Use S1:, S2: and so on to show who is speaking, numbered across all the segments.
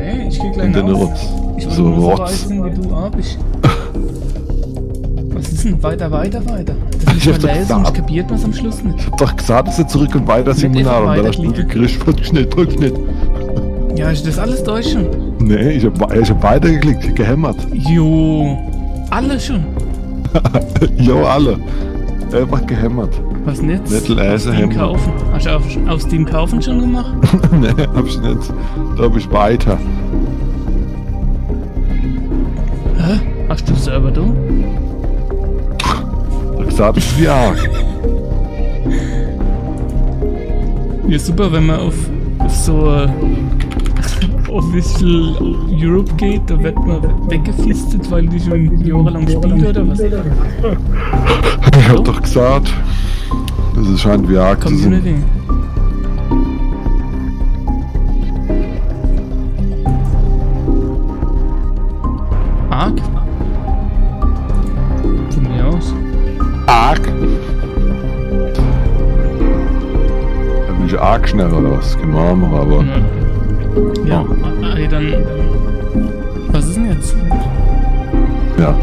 S1: Nee, ich geh gleich
S2: Und dann
S1: raus.
S2: Rotz.
S1: Ich will
S2: So
S1: nur so
S2: Rotz.
S1: reißen, wie du ab. Was ist denn? Weiter. Das
S2: Ich
S1: muss
S2: hab
S1: man
S2: doch
S1: lesen,
S2: gesagt.
S1: ich kapiert man am Schluss nicht.
S2: Ich hab doch gesagt, dass er zurück und weiter
S1: Nicht
S2: Seminar
S1: einfach
S2: und dann hast du
S1: weiterklicken.
S2: gekriegt, drück nicht.
S1: Ja, ist das alles durch schon?
S2: Nee, ich hab weitergeklickt, gehämmert.
S1: Jo. Alle schon.
S2: Jo, alle. Einfach gehämmert.
S1: Was denn jetzt?
S2: Nicht lesen,
S1: Steam
S2: Händler.
S1: kaufen. Hast du auf Steam kaufen schon gemacht?
S2: Nee, hab ich nicht. Da hab ich weiter.
S1: Hä? Hast du Server da?
S2: Da gesagt, das ist wie arg.
S1: Ja, super, wenn man auf so Official Europe geht, da wird man weggefistet, weil die schon jahrelang spielen oder was?
S2: Ich hab doch gesagt, das scheint wie arg zu sein.
S1: Community. Arg? Von mir aus.
S2: Arg? Da bin ich arg schnell oder was? Genau, aber.
S1: Ja, dann. Was ist denn jetzt?
S2: Ja.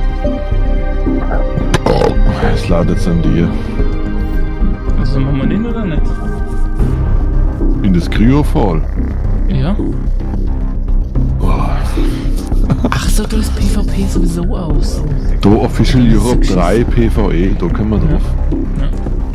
S2: Oh, es ladet jetzt an dir.
S1: Also machen wir den oder nicht?
S2: In das Kryo voll.
S1: Ja.
S2: Oh.
S1: Ach so, du hast PvP sowieso aus.
S2: Da Official Europe 3 PvE, da können wir drauf.
S1: Ja.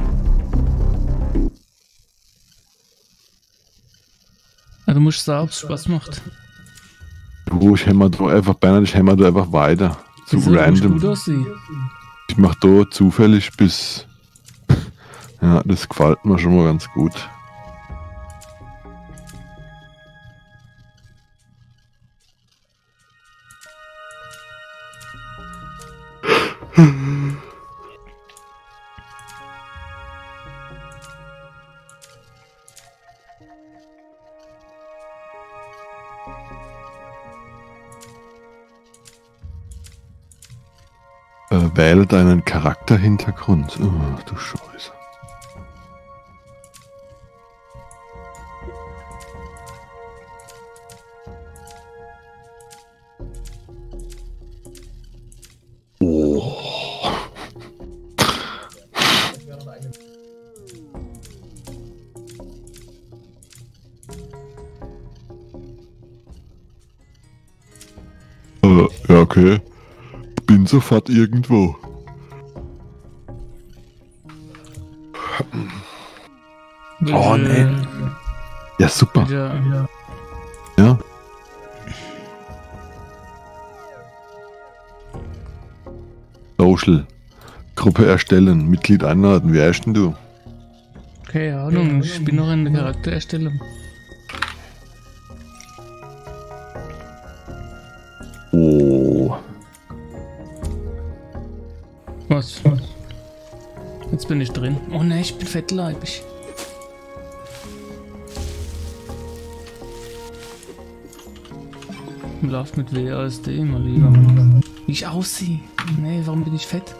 S1: Also du musst sagen, ob es Spaß macht.
S2: Du, ich hämmer da einfach, Bernhard, ich hämmer da einfach weiter. Zu
S1: Wieso? Du musst
S2: random.
S1: gut aussehen.
S2: Ich mach da zufällig bis. Ja, das gefällt mir schon mal ganz gut. Wähle deinen Charakterhintergrund. Oh, du Scheiße. Oh. Ja, okay. Bin sofort irgendwo. Oh, nee. Ja, super.
S1: Ja.
S2: Ja. Social. Gruppe erstellen. Mitglied einladen. Wie heißt denn du?
S1: Keine Ahnung, ich bin noch in der Charaktererstellung.
S2: Oh.
S1: Was? Jetzt bin ich drin. Oh ne, ich bin fettleibig. Läuft mit WASD mal lieber. Wie ich aussehe. Nee, warum bin ich fett?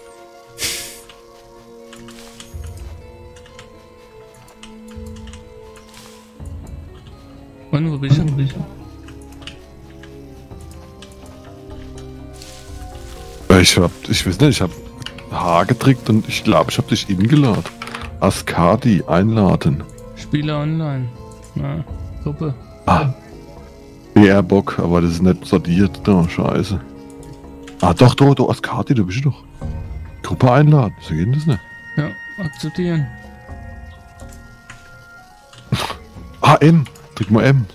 S1: Und wo bist du?
S2: Ich weiß nicht, ich hab H gedrückt und ich glaube, ich hab dich eingeladen. Askadi einladen.
S1: Spieler online. Na, Gruppe.
S2: Ah. BR-Bock, aber das ist nicht sortiert da, scheiße. Ah, doch, Askadi, da bist du doch. Gruppe einladen, so geht das nicht.
S1: Ja, akzeptieren.
S2: Ah, M. Drück mal M.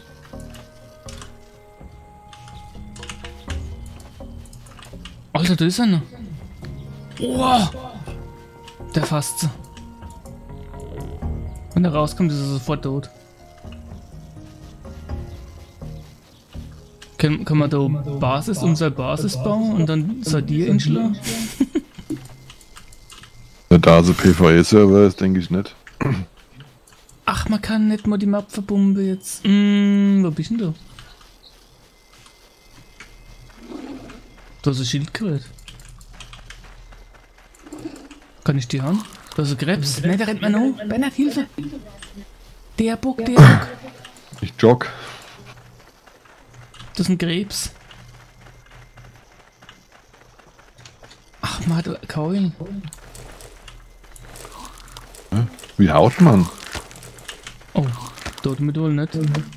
S1: Alter, da ist einer. Oh, der fasst sie. Wenn er rauskommt, ist er sofort tot. Kann man da unsere Basis bauen und dann Sadir inschlagen?
S2: Ja, da so PvE-Server ist, denke ich nicht.
S1: Ach, man kann nicht mal die Map verbomben jetzt. Wo bist denn du? Da ist ein Schildkröte. Kann ich die haben? Da ist ein Krebs. Ne, der rennt mir noch. Bernhard, Hilfe! Der Bock.
S2: Ich jogg.
S1: Das ist ein Krebs. Ach, man hat Keulen.
S2: Wie haut man?
S1: Oh, dort mit wohl nicht.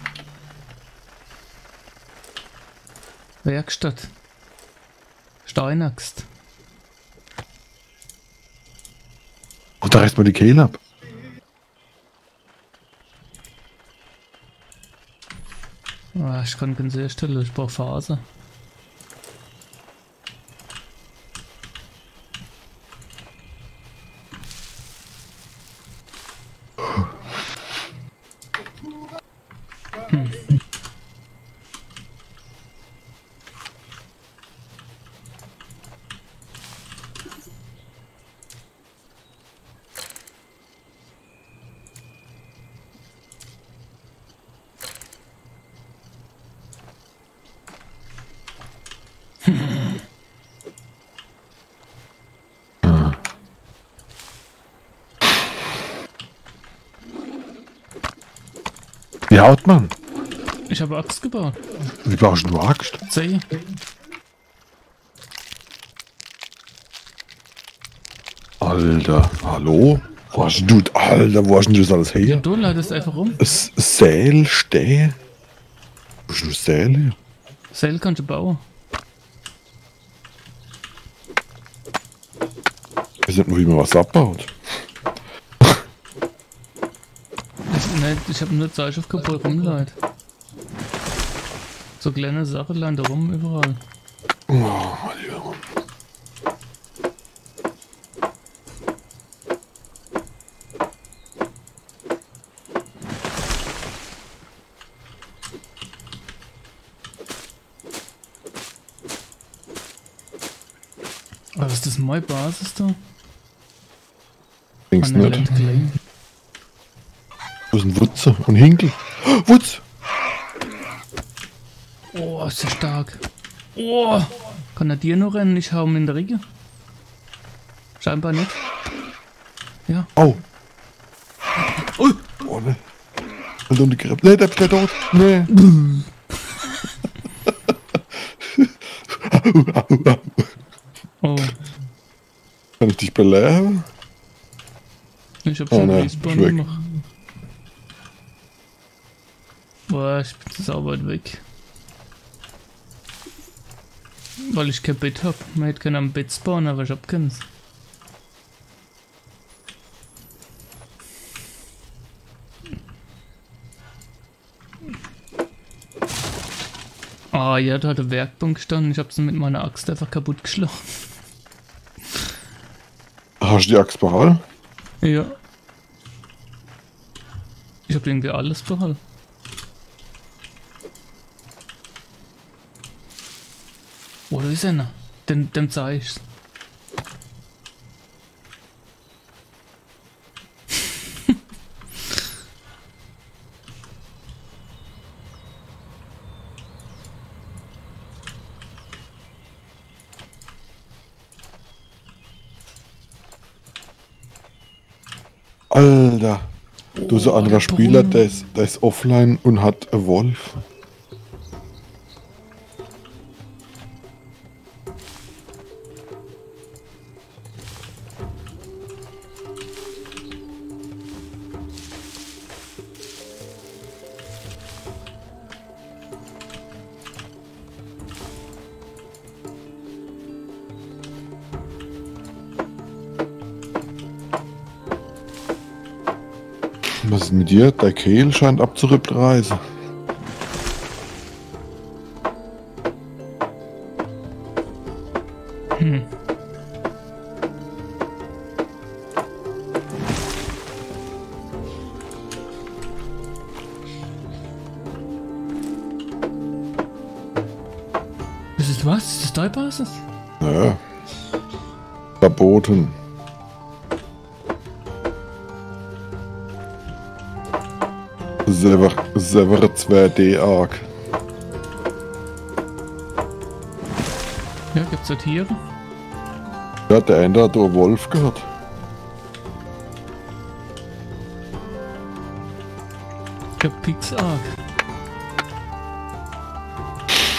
S1: Werkstatt. Steinaxt.
S2: Und da reißt man die Kehle ab.
S1: Ah, ich kann ganz sehr stellen, ich brauche Faser.
S2: Wie haut man?
S1: Ich habe Axt gebaut.
S2: Wie baust du Axt?
S1: C.
S2: Alter, hallo? Wo hast du, Alter, wo hast du das alles
S1: Ja,
S2: her?
S1: du leitest einfach rum.
S2: Säl, Stäh. Wo hast du Säl her?
S1: Seil kannst du bauen.
S2: Ich weiß nicht, wie man was abbaut.
S1: Ich habe nur Zeichen auf kaputt rumleit. So kleine Sachen landen da rum überall.
S2: Oh, mein Lieber.
S1: Was ist das, meine Basis da?
S2: Denkst du nicht?
S1: Land Clay.
S2: Wo ist ein Wutze und Hinkel? Wutz!
S1: Oh, ist der stark. Oh, kann er dir noch rennen? Ich hau ihn in der Ricke. Scheinbar nicht. Ja.
S2: Au! Oh, ne. Und um die Krippe. Ne, der ist tot. Ne.
S1: Oh,
S2: Kann ich dich belehren?
S1: ich hab
S2: Oh,
S1: schon
S2: ne,
S1: Respawn
S2: weg.
S1: gemacht. Boah, ich bin so weit weg. Weil ich kein Bett hab. Man hätte können am Bett spawnen, aber ich hab keins. Ah ja, da hat der Werkbank gestanden. Ich hab's mit meiner Axt einfach kaputt geschlagen.
S2: Hast du die Axt behalten?
S1: Ja. Ich hab irgendwie alles behalten. Wo ist er noch? Dem zeig ich's.
S2: Alter. Du, so anderer
S1: der
S2: Spieler,
S1: Brunnen.
S2: der ist offline und hat einen Wolf. Was ist mit dir? Der Kehl scheint abzuripptreisen.
S1: Das ist was? Ist das deine Basis?
S2: Ja. Verboten. Sever 2D Arc.
S1: Ja, gibt's da Tiere?
S2: Ja, der eine hat einen Wolf gehört.
S1: Ich hab Pix Arc.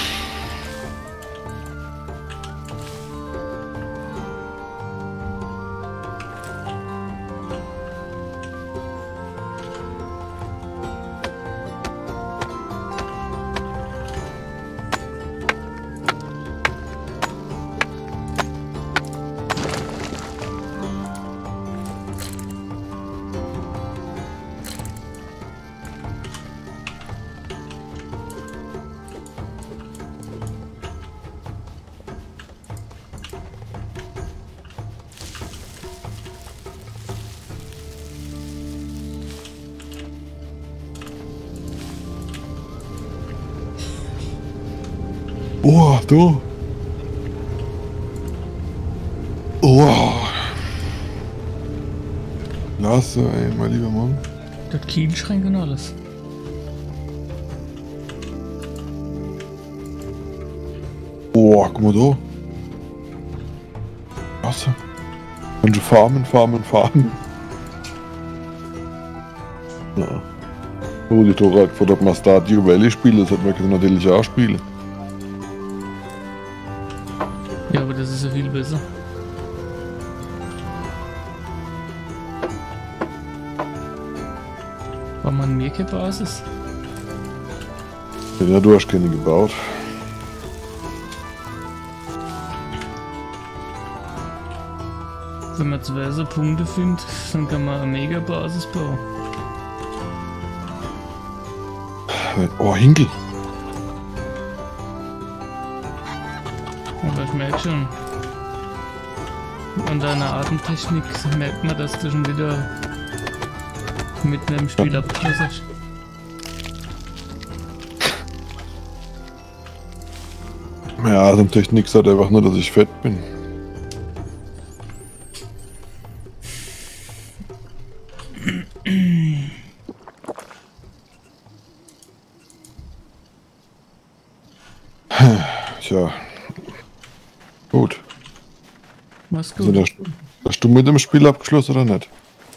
S2: du. Oh. Lass, ey, mein lieber Mann.
S1: Dort Kielschränk und alles.
S2: Oh, guck mal da. Klasse. Kannst du farmen. Ja. Oh, die Tora hat gefragt, ob man Stardew Valley spielen, das hätte man natürlich auch spielen.
S1: Ja, aber das ist ja viel besser. War man mir keine Basis?
S2: Ja, du hast keine gebaut.
S1: Wenn man zwei so Punkte findet, dann kann man eine Mega-Basis bauen.
S2: Oh, Hinkel.
S1: Aber ich merke schon, an deiner Atemtechnik merkt man, dass du schon wieder mitten im Spiel abgeschlossen hast.
S2: Meine Atemtechnik sagt einfach nur, dass ich fett bin. Tja. Gut.
S1: Mach's
S2: Also,
S1: gut.
S2: hast du mit dem Spiel abgeschlossen oder nicht?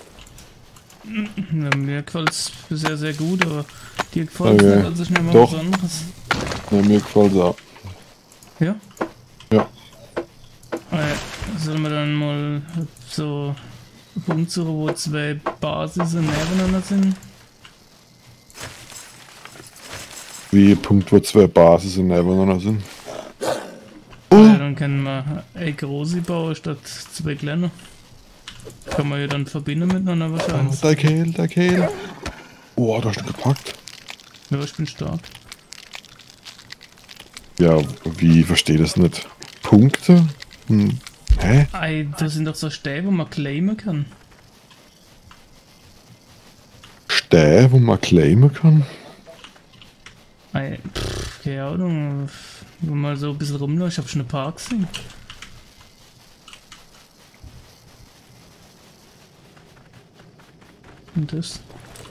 S1: Ja, mir gefällt es bisher sehr gut, aber dir gefällt es
S2: Okay.
S1: nicht, also ich nehme mal
S2: Doch.
S1: was anderes.
S2: Ja, mir gefällt es auch.
S1: Ja?
S2: Ja.
S1: Sollen wir dann mal so Punkt suchen, wo zwei Basis nebeneinander sind?
S2: Wie Punkt, wo zwei Basis nebeneinander sind.
S1: Ja, dann können wir eine große bauen statt zwei kleine. Kann man ja dann verbinden miteinander wahrscheinlich.
S2: Der Kehl. Oh, da hast du gepackt.
S1: Ja, ich bin stark.
S2: Ja, wie, verstehe das nicht? Punkte? Hä?
S1: Ey, das sind doch so Stäbe, wo man claimen kann.
S2: Stäbe, wo man claimen kann?
S1: Ey, keine Ahnung. Wenn man so ein bisschen rumläuft, ich hab schon ein paar gesehen. Und das?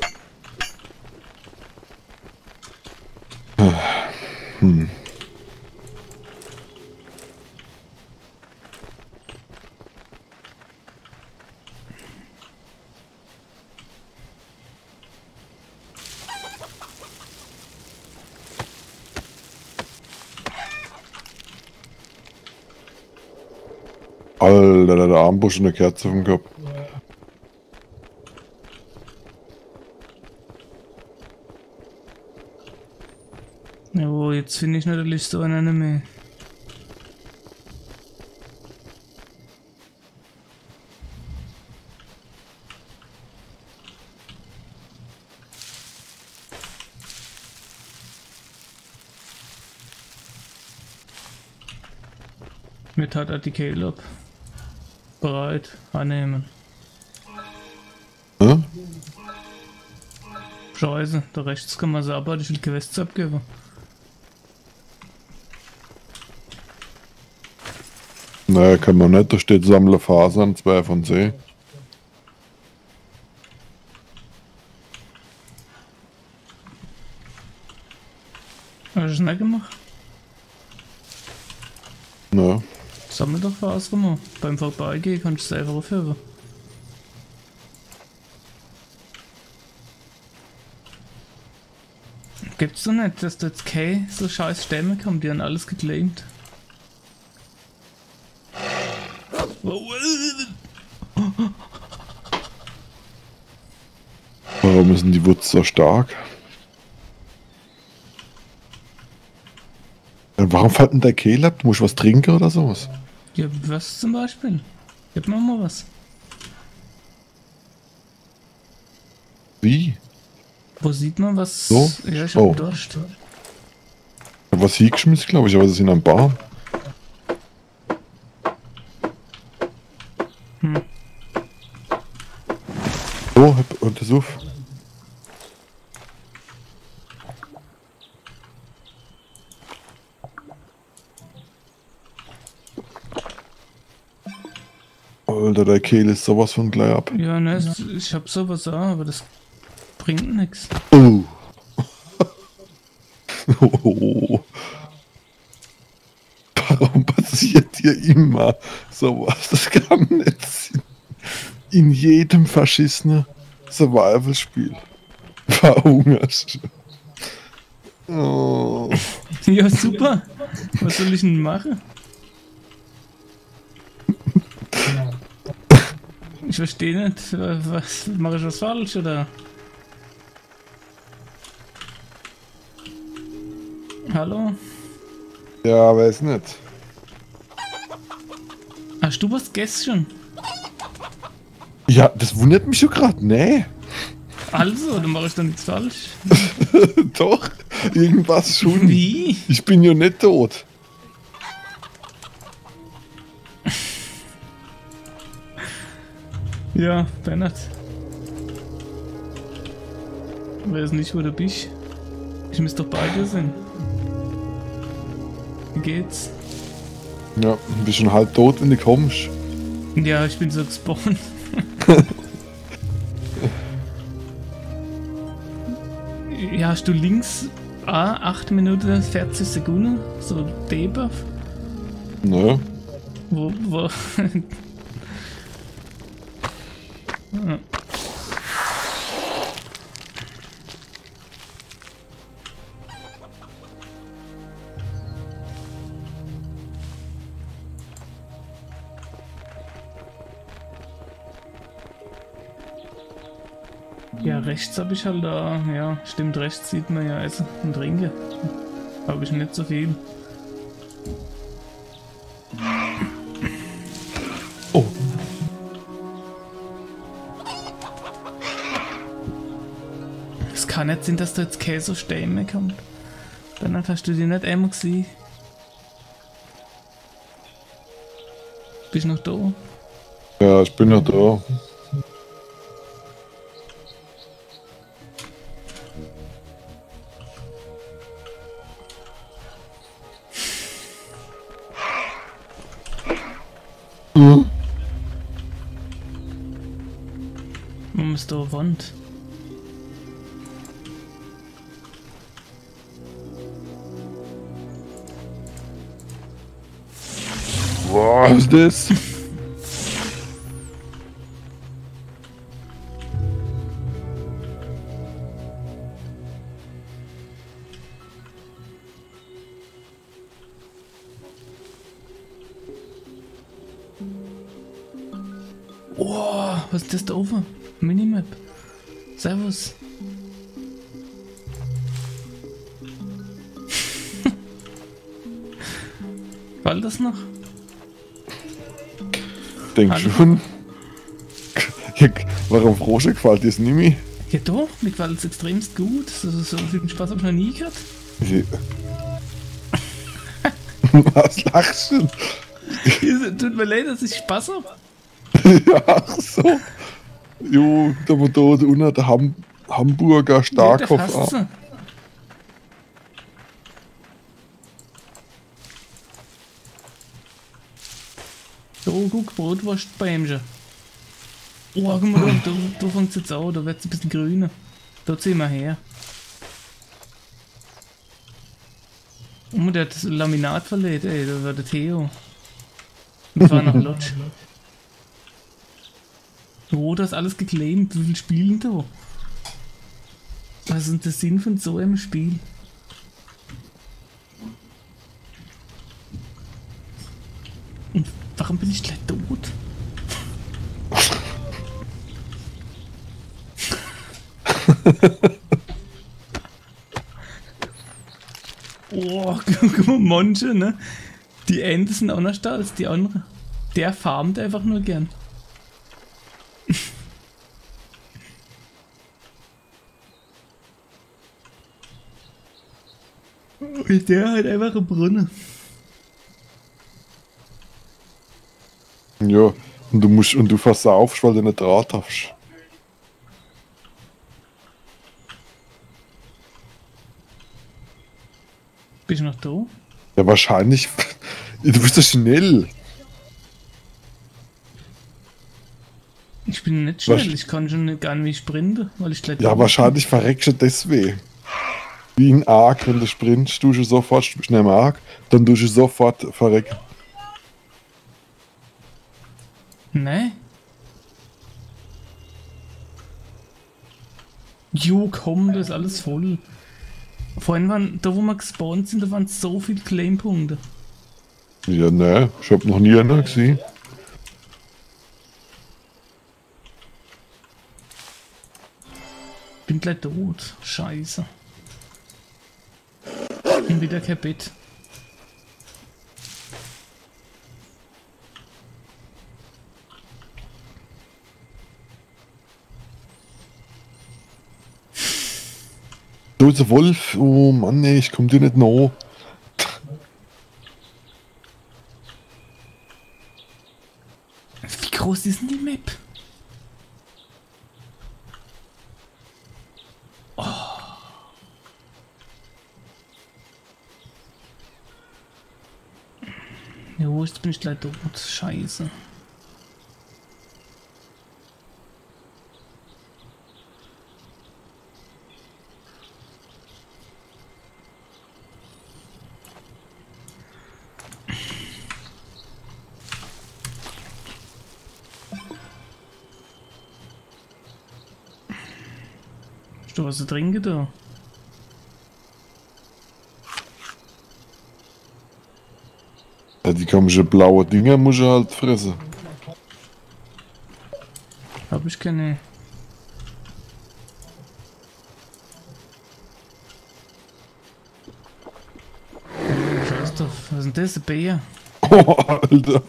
S2: Alter, der Armbusch und eine Kerze vom Kopf.
S1: Ja, wo jetzt finde ich natürlich so einen mehr. Mit hat er die Kehle ab. Bereit, annehmen.
S2: Hä?
S1: Scheiße, da rechts kann man so arbeiten, ich will Quests abgeben.
S2: Naja, kann man nicht, da steht Sammler Fasern, 2 von 10.
S1: Hast du es nicht gemacht?
S2: Ja.
S1: Sammel doch was rum. Beim Vorbeigehen kannst du es selber aufhören. Gibt's doch nicht, dass da jetzt keine so scheiß Stämme kommen, die haben alles geclaimt.
S2: Warum ist denn die Wurz so stark? Ja, warum fällt denn der Kehl ab? Du musst was trinken oder sowas?
S1: Ja, was zum Beispiel? Gib mir mal was.
S2: Wie?
S1: Wo sieht man was?
S2: So?
S1: Ja, ich hab
S2: Oh.
S1: Durst.
S2: Ich hab was hingeschmissen, glaube ich, aber es ist in einem Baum. So, und das auf. Alter, der Kehl ist sowas von gleich ab.
S1: Ja, ne, ich hab sowas auch, aber das bringt nix.
S2: Oh. Oh. Warum passiert hier immer sowas? Das kann nicht sein. In jedem verschissenen Survival-Spiel verhungerst. Oh.
S1: Ja, super. Was soll ich denn machen? Ich verstehe nicht. Was mache ich was falsch oder? Hallo?
S2: Ja, weiß nicht.
S1: Hast du was gegessen?
S2: Ja, das wundert mich schon gerade. Nee.
S1: Also, dann mache ich doch nichts falsch.
S2: Doch, irgendwas schon.
S1: Wie?
S2: Ich bin ja nicht tot.
S1: Ja, Bernhard. Ich weiß nicht, wo du bist. Ich müsste doch bei dir sein. Wie geht's?
S2: Ja, du bist schon halb tot, wenn du kommst.
S1: Ja, ich bin so gespawnt. Ja, hast du links 8 Minuten 40 Sekunden? So Debuff?
S2: Ne?
S1: Wo? Ja. Ja, rechts habe ich halt da, ja, stimmt, rechts sieht man ja Essen und Trinken. Habe ich nicht so viel.
S2: Oh.
S1: Es kann nicht sein, dass da jetzt Käse Stämme kommt. Dann hast du die nicht einmal gesehen. Bist du noch da?
S2: Ja, ich bin ja da.
S1: Warum ist da eine Wand?
S2: Was ist das?
S1: Oh, was ist das da oben? Minimap. Servus. War das noch?
S2: Denk
S1: Hallo?
S2: schon. Ja, warum Frosche gefällt dir das nicht mehr?
S1: Ja doch, mir gefällt es extremst gut. So viel Spaß habe ich noch nie gehabt.
S2: Was lachst du?
S1: Tut mir leid, dass ich Spaß habe.
S2: Ja, ach so. Jo, da wo da unten der Hamburger Starkopf
S1: Ja,
S2: ab.
S1: So, guck, Brotwurstbämchen. Oh, guck mal, da fängt es jetzt an, da wird es ein bisschen grüner. Da ziehen wir her. Oh, der hat das Laminat verlegt, ey, da war der Theo. Und war nach Lodge. Oh, da ist alles geclaimt, wie viel Spielen da? Was ist denn der Sinn von so einem Spiel? Und warum bin ich gleich tot? Oh, guck mal, manche, ne? Die Enten sind auch noch da als die anderen. Der farmt einfach nur gern. Und der hat einfach einen Brunnen.
S2: Ja, und du versaufst, weil du nicht Draht hast.
S1: Bist du noch da?
S2: Ja, wahrscheinlich. Du bist ja schnell.
S1: bin nicht schnell, ich kann schon gar nicht sprinten, weil ich gleich...
S2: Ja, wahrscheinlich verreckst du deswegen. Wie ein Ark, wenn du sprintst, tust du sofort schnell im Ark, dann tust du sofort verrecken.
S1: Ne? Jo, komm, das ist alles voll. Vorhin waren, da wo wir gespawnt sind, da waren so viele Claimpunkte.
S2: Ja, ne, ich hab noch nie einen gesehen.
S1: Bin gleich tot. Scheiße. Und wieder kein Bett.
S2: Du ist ein Wolf, oh Mann, ey, ich komm dir nicht nach.
S1: Wie groß ist denn die Map? Jo, jetzt bin ich gleich tot. Scheiße. Hast du was zu trinken da?
S2: Ja, die komischen blauen Dinger muss ich halt fressen.
S1: Hab ich keine. Scheiß drauf. Was ist denn das? Ein Bär?
S2: Oh, Alter.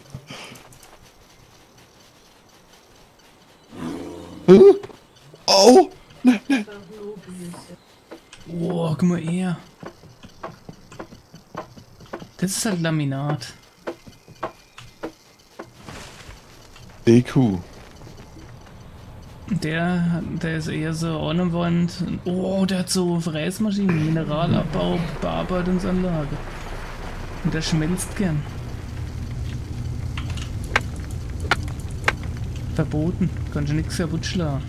S2: Oh!
S1: Oh, guck mal her. Das ist halt Laminat.
S2: EQ.
S1: Der ist eher so Ornament. Oh, der hat so Fräsmaschinen, Mineralabbau, Bearbeitungsanlage. Und der schmelzt gern. Verboten. Kannst du nichts kaputt schlagen.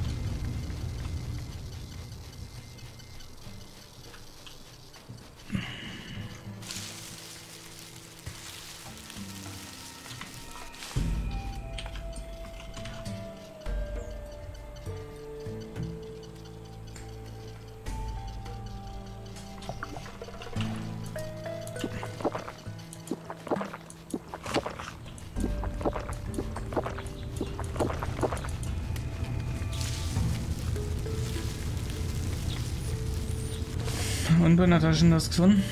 S1: Und bei Natascha das gefunden?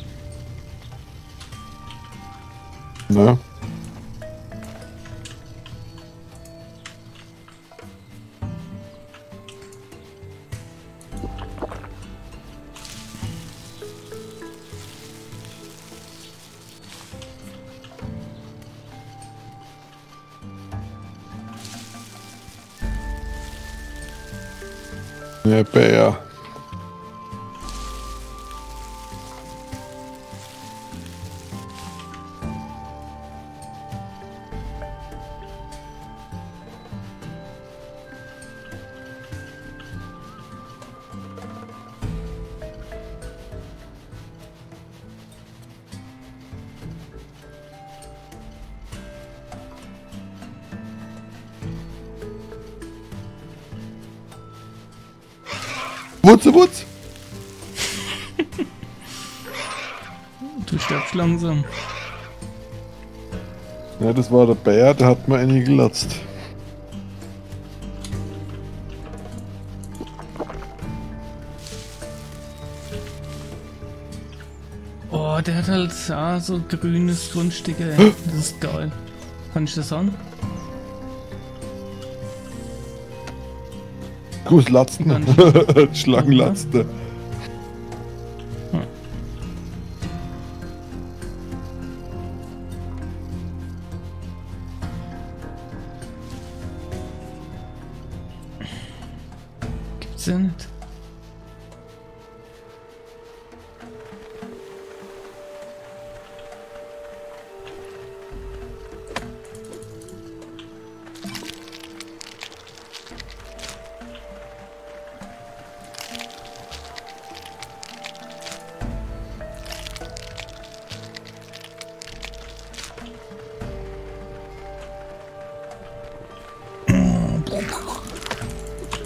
S2: Ne? Ne, Bär. Wutz!
S1: Du stirbst langsam.
S2: Ja, das war der Bär, der hat mir eine gelatzt.
S1: Oh, der hat halt so grünes Grundstück, ey. Das ist geil. Kann ich das an?
S2: Gruß Latzen. Schlangenlatzte.
S1: Gibt's ja nicht.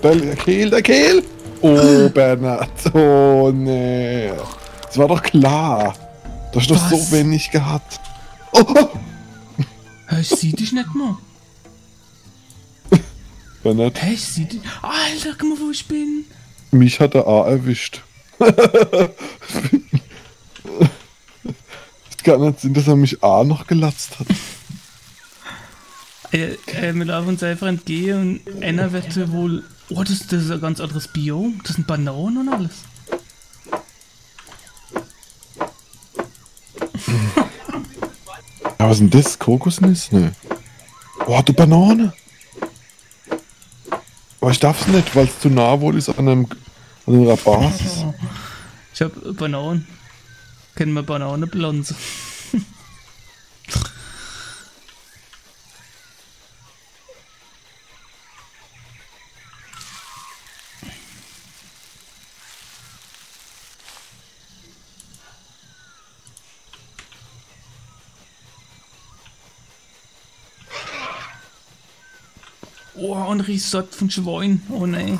S2: Der Kehl, der Kehl! Oh, Bernhard. Oh, nee. Das war doch klar. Du hast doch so wenig gehabt. Oh, oh.
S1: Ich seh dich nicht mehr.
S2: Bernhard.
S1: Ich seh dich. Alter, guck mal, wo ich bin.
S2: Mich hat der A erwischt. Es kann nicht sein, dass er mich A noch gelatzt hat.
S1: Wir laufen uns einfach entgehen und einer wird wohl... Oh, das ist ein ganz anderes Biom. Das sind Bananen und alles.
S2: Ja, was ist denn das? Kokosnuss? Ne. Oh, du Banane! Aber ich darf's nicht, weil es zu nah wohl ist an einer Basis.
S1: Ich hab Bananen. Kennen wir Bananenpflanze. Oh, ein Risott von Schwein. Oh nein.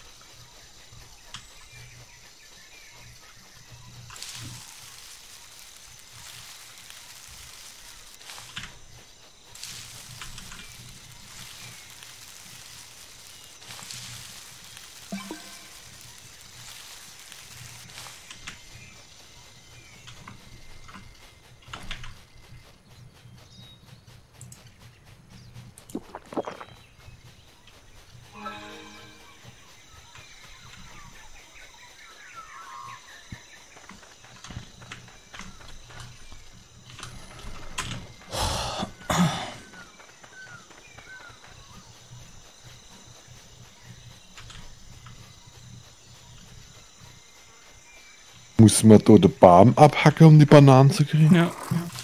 S2: Muss man da den Baum abhacken, um die Bananen zu kriegen?
S1: Ja.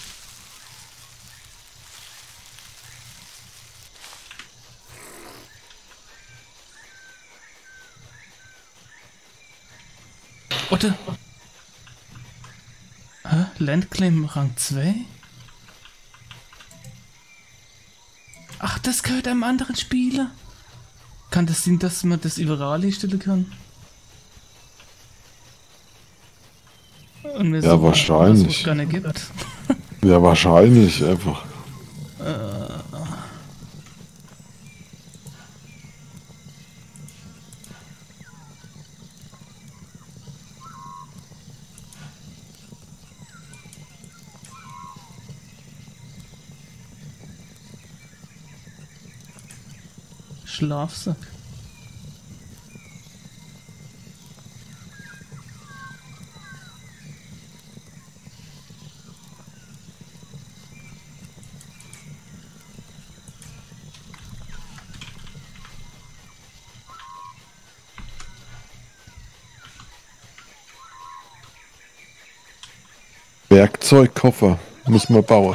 S1: Warte. Hä? Landclaim Rang 2? Ach, das gehört einem anderen Spieler. Kann das sein, dass man das überall hinstellen kann? Und mir
S2: Ja,
S1: so
S2: wahrscheinlich.
S1: Was es gar nicht gibt.
S2: Ja, wahrscheinlich einfach.
S1: Schlafsack.
S2: Werkzeugkoffer muss man bauen.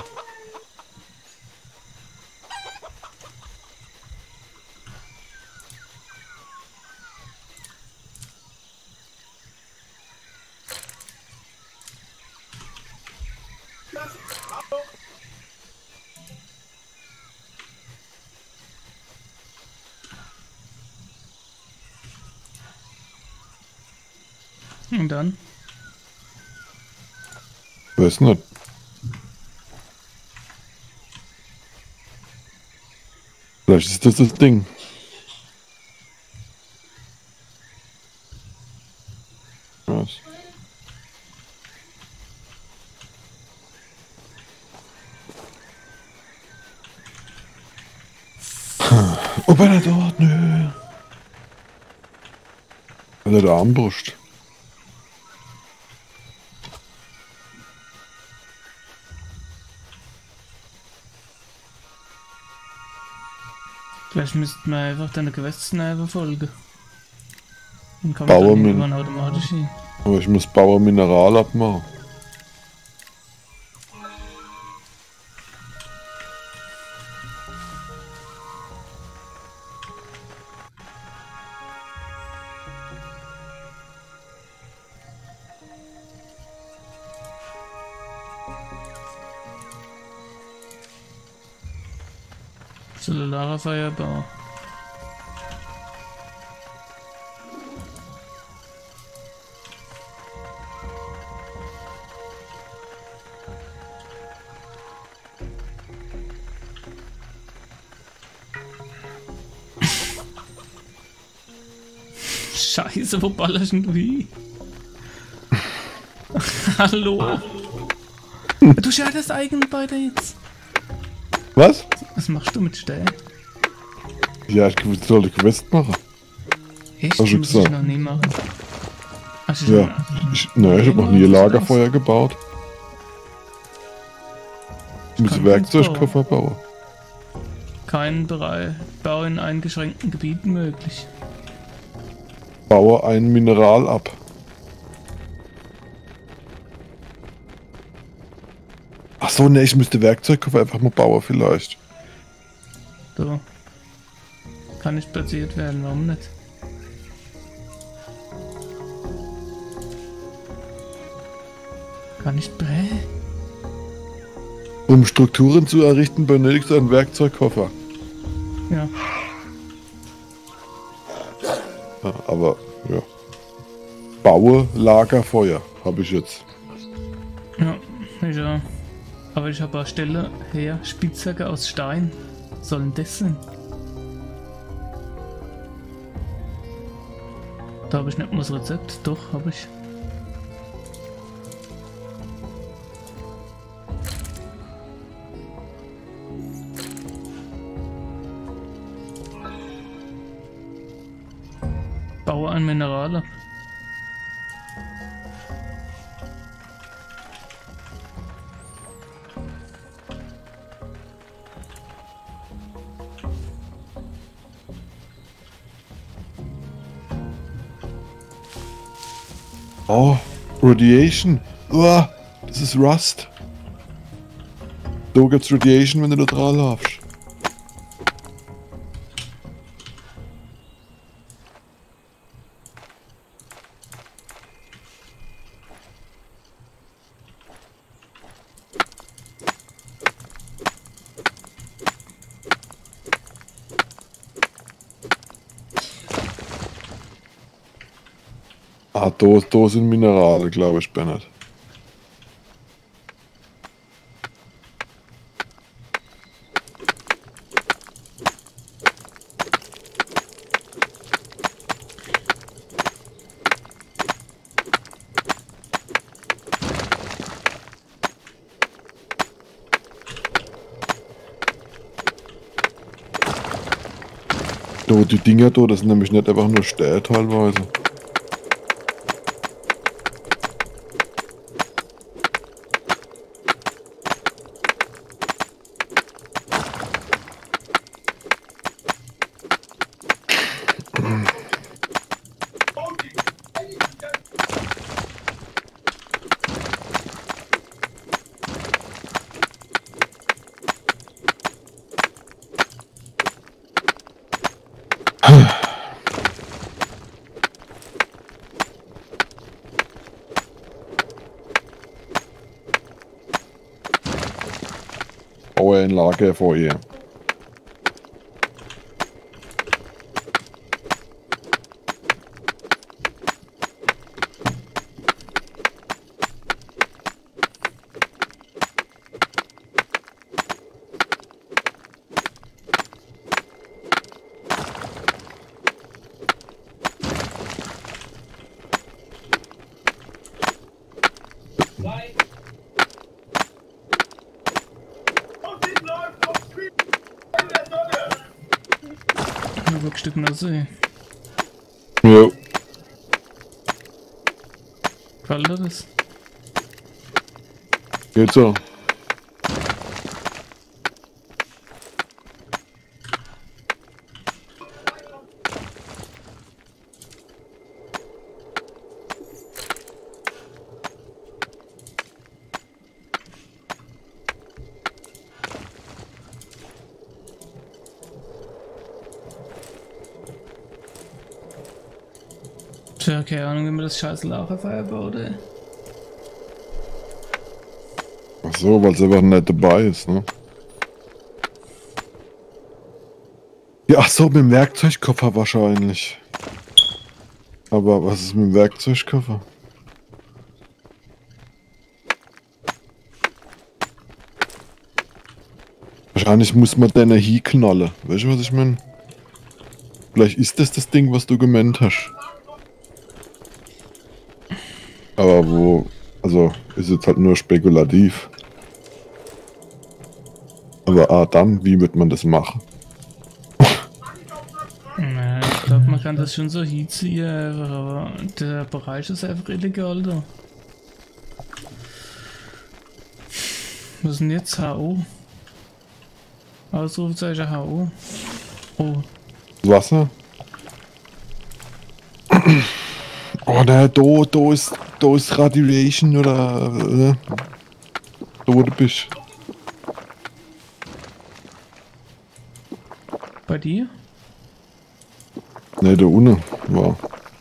S1: Und dann?
S2: Weiß nicht. Vielleicht ist das das Ding. Was? Oh, bei der dort, nö. Bei der Armbrust.
S1: Vielleicht müssten wir einfach deine Quests folgen. Dann kommt
S2: Bauer
S1: dann
S2: mit-
S1: irgendwann automatisch hin.
S2: Aber ich muss Bauer Mineral abmachen.
S1: Solare Feuerbau. Scheiße, wo ballerst denn du hin? Hallo? Du schaltest eigene beide jetzt.
S2: Was?
S1: Was machst du mit Stein?
S2: Ja, ich soll die Quest machen.
S1: Echt?
S2: Hast du
S1: Muss ich
S2: gesagt?
S1: noch nie machen. Hast du
S2: Ja. Ich hab noch nie ein Lagerfeuer gebaut. Ich muss
S1: kann
S2: Werkzeugkoffer bauen.
S1: Kein Bau in eingeschränkten Gebieten möglich.
S2: Baue ein Mineral ab. Ach so, ne, ich müsste Werkzeugkoffer einfach mal bauen vielleicht.
S1: So. Kann nicht platziert werden, warum nicht? Kann nicht
S2: Um Strukturen zu errichten, benötigst du einen Werkzeugkoffer.
S1: Ja.
S2: Ja, aber, ja. Baue Lagerfeuer, habe ich jetzt.
S1: Ja, ja. Aber ich habe eine Stelle her, Spitzhacke aus Stein. Was soll denn das sein? Da habe ich nicht mal das Rezept. Doch, habe ich. Baue ein Mineral ab.
S2: Oh, Radiation. Uah, das ist Rust. So gibt's Radiation, wenn du da dran laufst. Ah, da sind Minerale, glaube ich, Bennett. Die Dinger da, das sind nämlich nicht einfach nur Städte teilweise. Baue ein Lagerfeuer.
S1: Noch ein Stück noch See.
S2: Ja.
S1: Gefällt dir das?
S2: Geht so.
S1: Tja, keine Ahnung, wie man das scheiß Lagerfeuer baut, ey.
S2: Ach so, weil es einfach nicht dabei ist, ne? Ja, ach so, mit dem Werkzeugkoffer wahrscheinlich. Aber was ist mit dem Werkzeugkoffer? Wahrscheinlich muss man den hier knallen. Weißt du, was ich meine? Vielleicht ist das Ding, was du gemeint hast. wo, also ist jetzt halt nur spekulativ. Aber dann, wie wird man das machen?
S1: Na, ich glaube, man kann das schon so hinziehen, aber der Bereich ist einfach illegal da. Was ist denn jetzt HO? Ausrufezeichen HO. Oh.
S2: Wasser? Oh ne, da ist Radiation oder da wo du bist.
S1: Bei dir?
S2: Ne, da unten war.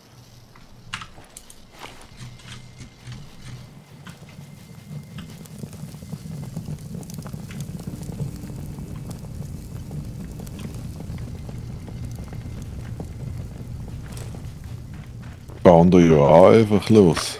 S2: Bauen da ja auch einfach los.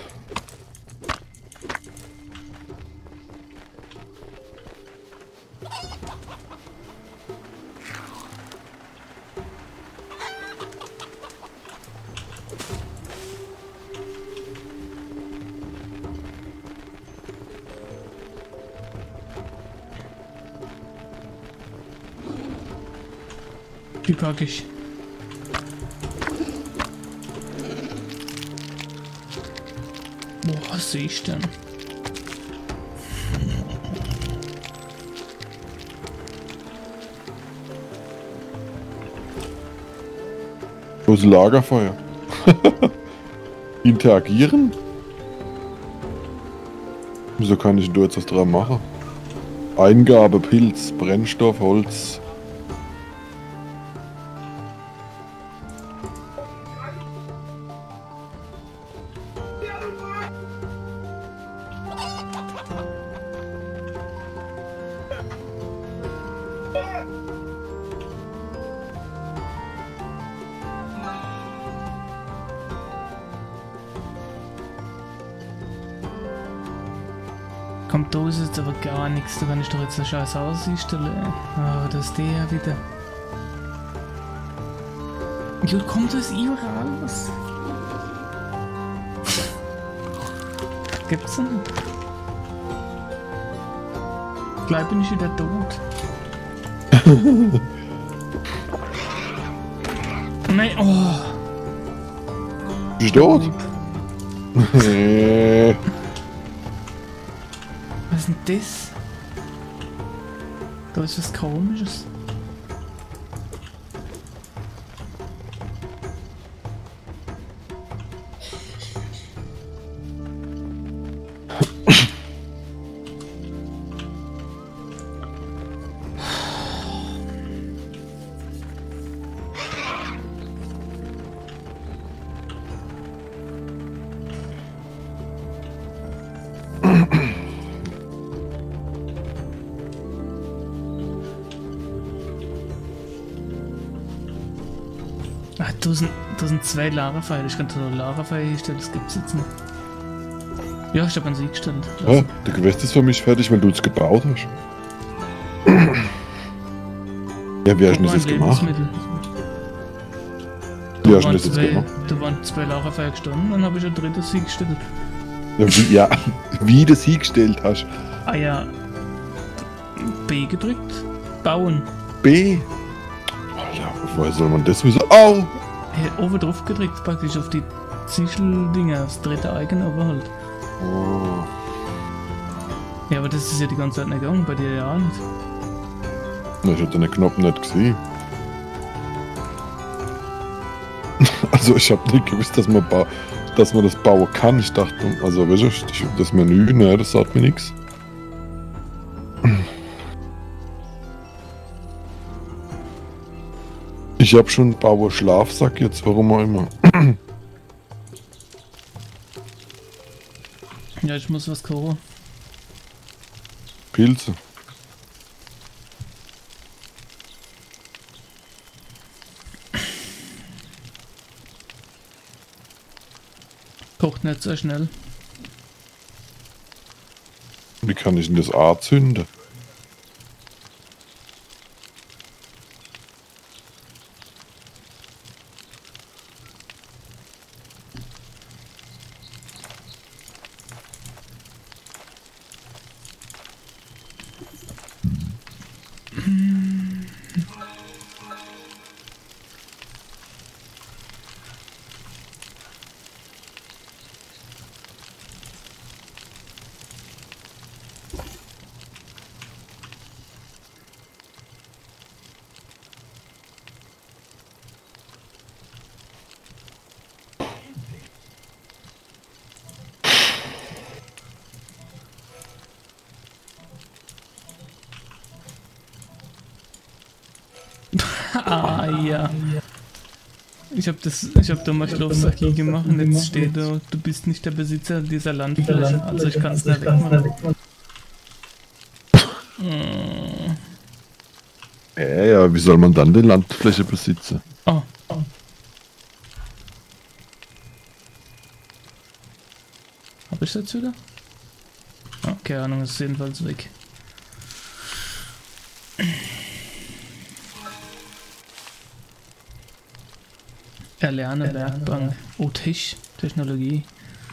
S1: Die pack ich. Boah, was sehe ich denn?
S2: Große Lagerfeuer. Interagieren? Wieso kann ich da jetzt was dran machen? Eingabe, Pilz, Brennstoff, Holz.
S1: Kommt da ist jetzt aber gar nichts, da kann ich doch jetzt ein scheiß Haus einstellen. Ah, das ist der ja wieder. Jo, kommt das überall was? Gibt's denn nicht? Gleich bin ich wieder tot. Nein, oh.
S2: Bist du tot? Nee.
S1: Was ist denn das? Da ist was Komisches. Ah, da sind zwei Lagerfeuer. Ich könnte noch Lagerfeuer herstellen, das gibt's jetzt nicht. Ja, ich habe an sie gestellt.
S2: Ja, der Gewächs ist für mich fertig, wenn du es gebaut hast. Ja, wie hast du das jetzt gemacht? Wie hast du das jetzt gemacht?
S1: Da waren zwei Lagerfeuer gestanden, dann habe ich ein drittes hingestellt.
S2: Ja, wie du das hingestellt hast.
S1: Ah ja, B gedrückt, bauen.
S2: B? Ja, woher soll man das wissen? Au!
S1: Hey, oben drauf gedrückt, praktisch auf die Zischel-Dinger, das dritte Icon oben halt.
S2: Oh.
S1: Ja, aber das ist ja die ganze Zeit nicht gegangen, bei dir ja auch nicht.
S2: Ich hab den Knopf nicht gesehen. Also ich hab nicht gewusst, dass man das bauen kann. Ich dachte, also weißt du, das Menü, ne, das sagt mir nichts. Ich hab schon einen bauen Schlafsack jetzt, warum auch immer.
S1: Ja, ich muss was kochen.
S2: Pilze.
S1: Kocht nicht so schnell.
S2: Wie kann ich denn das anzünden?
S1: Ah ja. Ich hab da mal Schlafsack gemacht und jetzt steht da, du bist nicht der Besitzer dieser Landfläche, also ich kann es nicht wegmachen.
S2: Ja, wie soll man dann die Landfläche besitzen?
S1: Oh. Hab ich das wieder? Oh, keine Ahnung, ist jedenfalls weg. Erlerne Werkbank. Oh, Technologie.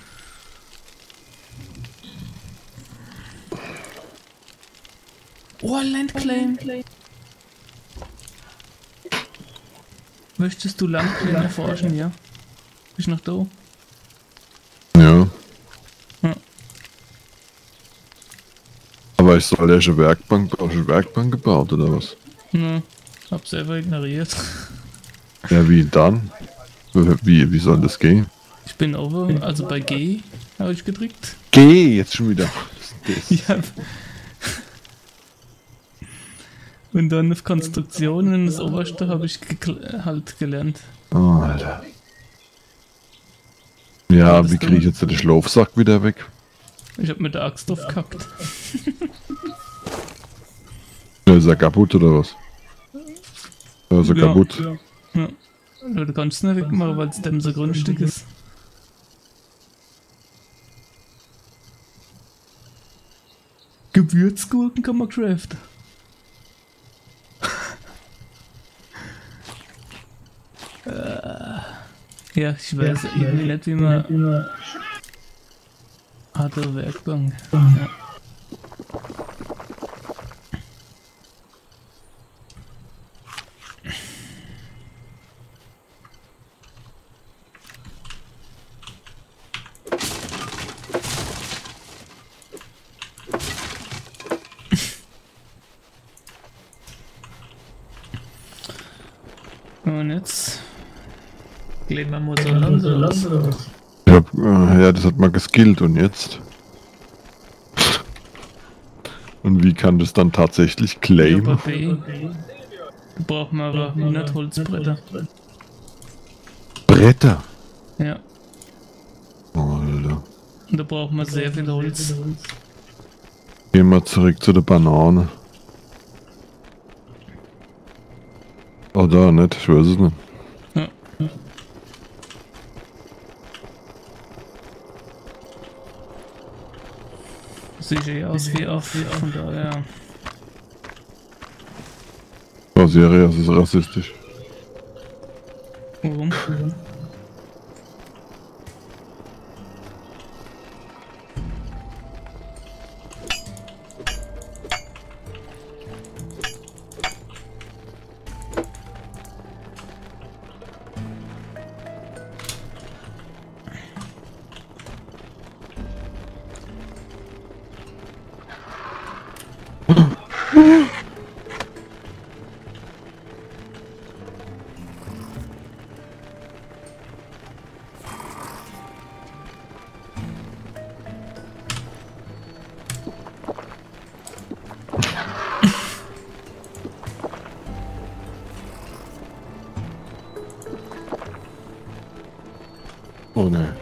S1: Oh, Landclaim. Möchtest du Landclaim erforschen, ja? Bist du noch da?
S2: Ja.
S1: Ja.
S2: Aber ich soll ja schon Werkbank gebaut, oder was?
S1: Ne, hab selber ignoriert.
S2: Ja, wie dann? Wie soll das gehen?
S1: Ich bin over, also bei G habe ich gedrückt.
S2: Geh jetzt schon wieder. Das.
S1: Ja. Und dann auf Konstruktionen und das oberste habe ich halt gelernt.
S2: Oh, Alter. Ja, wie kriege ich jetzt den Schlafsack wieder weg?
S1: Ich habe mit der Axt aufgehackt.
S2: Ja, ist er kaputt oder was? Ja, ist er kaputt.
S1: Ja. Du kannst es nicht wegmachen, weil es dem so grundstück ist. Gewürzgurken kann man craften. Ja, ich weiß irgendwie nicht, wie man... Harte Werkbank. Ja. Und jetzt legen wir mal so los.
S2: Ja, das hat man geskillt und jetzt? Und wie kann das dann tatsächlich claimen?
S1: Ja, bei B brauchen wir aber 100 Holzbretter.
S2: Bretter?
S1: Ja.
S2: Alter.
S1: Und da brauchen wir sehr viel Holz.
S2: Gehen wir zurück zu der Banane. Oh, da nicht, ich weiß es nicht.
S1: Ja. Sieht ja aus wie auf, von daher.
S2: Oh, seriös, das ist rassistisch.
S1: Warum?
S2: Oh ne.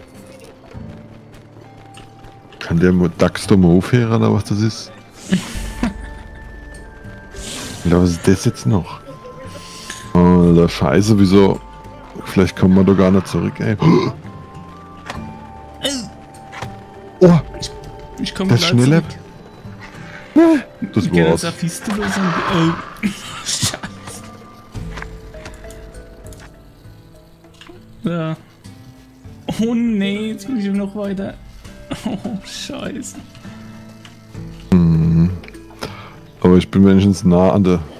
S2: Kann der Dachs da mal aufhören, oder was das ist? Ja, was ist das jetzt noch? Oh, der Scheiße, wieso? Vielleicht kommen wir da gar nicht zurück, ey. Oh,
S1: Ich komme
S2: das
S1: gleich
S2: schneller.
S1: zurück.
S2: Das
S1: Geh
S2: war's.
S1: jetzt auf Fiste los und... Oh. Scheiße. Ja. Oh nee, jetzt muss ich noch weiter. Oh, scheiße.
S2: ich bin wenigstens nah an der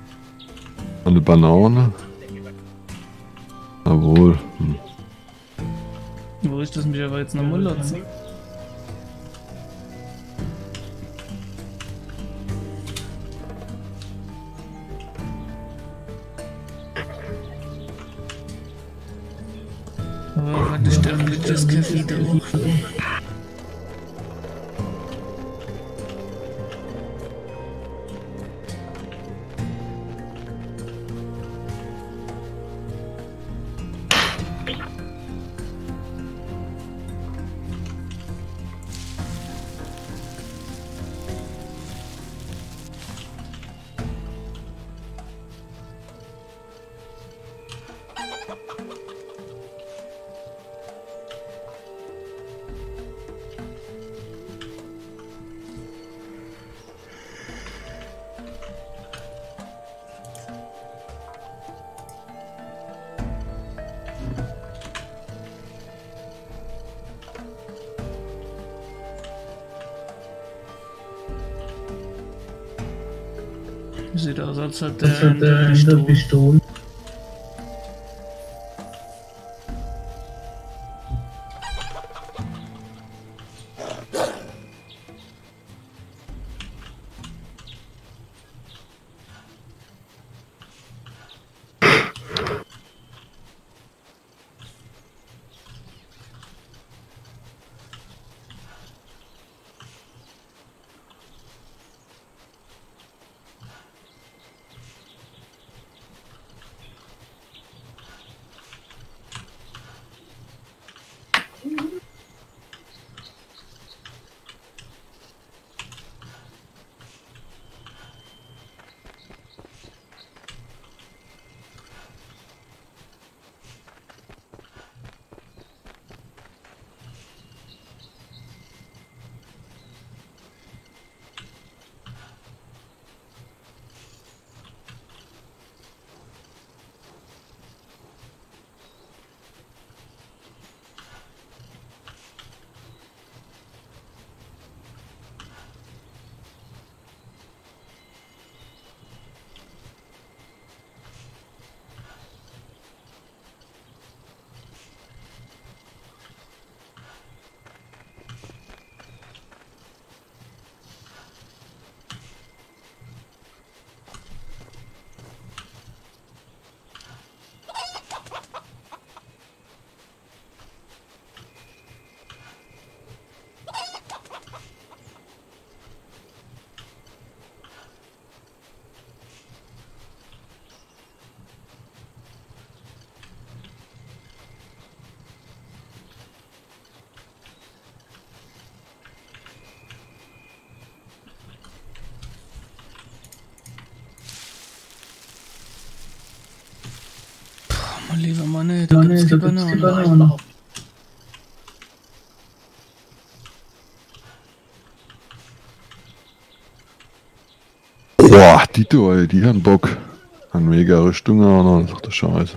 S2: Banane. Jawohl.
S1: Wo ist das mich aber jetzt noch mal lassen? Aber warte, ich stelle mir das Kaffee da hoch. Sieht aus, als hat der Pistole. Mein lieber Mann, ey, da gibt's die Banane.
S2: Boah, die haben Bock. An mega Rüstung auch noch, das ist doch der Scheiße.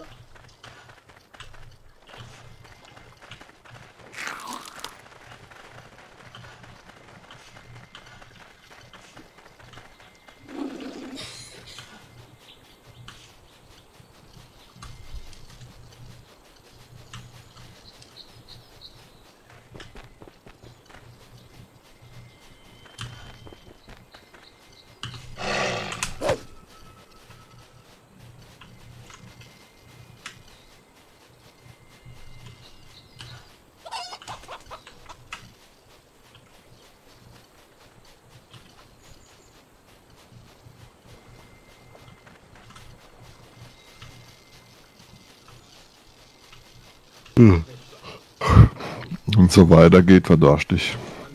S2: Und so weiter geht, verdacht dich.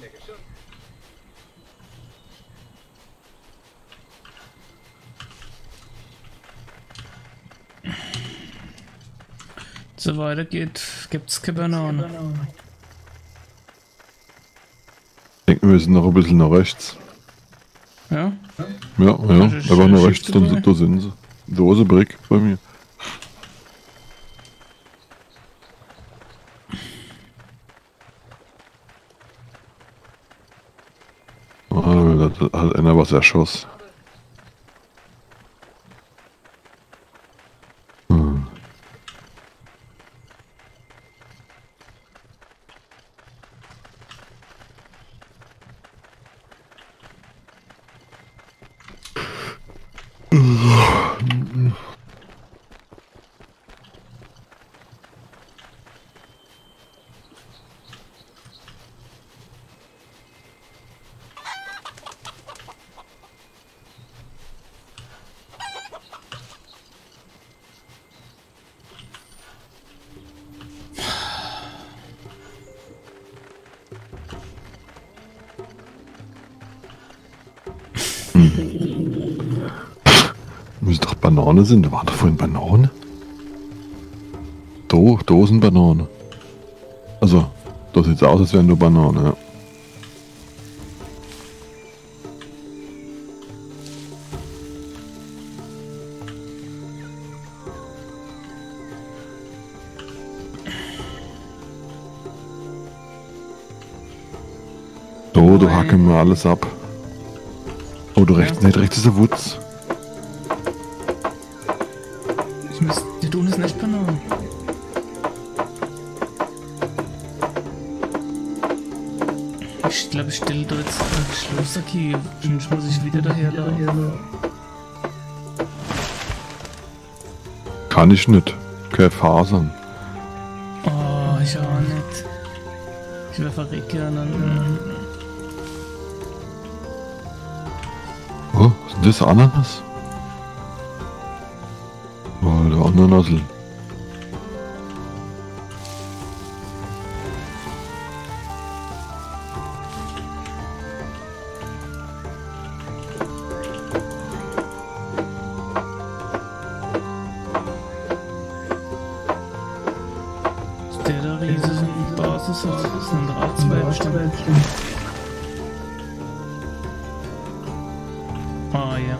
S1: So weiter geht, gibt's keine Banane.
S2: Ich denke, wir müssen noch ein bisschen nach rechts.
S1: Ja?
S2: Ja, einfach nach rechts, da sind sie. Dose Brick bei mir. Ah, da hat einer was erschossen. Müsste doch Banane sind. Da war doch vorhin Banane. Dosen Banane. Also, das sieht aus, als wären nur Banane, ja. Oh, du hacken mir alles ab. Oh, du rechts, nicht rechts ist der Wutz.
S1: Ich müsste. Die tun es nicht Bananen. Ich glaube, ich stelle da jetzt ein Schlosser-Key. Sonst muss ich wieder daher laufen.
S2: Kann ich nicht. Keine Fasern.
S1: Oh, ich auch nicht. Ich wäre verreckt gerne.
S2: Oh, was ist denn das? Ananas? Oh, der Ananasel.
S1: Ist der da riesige Basis hat? Das sind doch auch zwei bestimmt. Ah ja.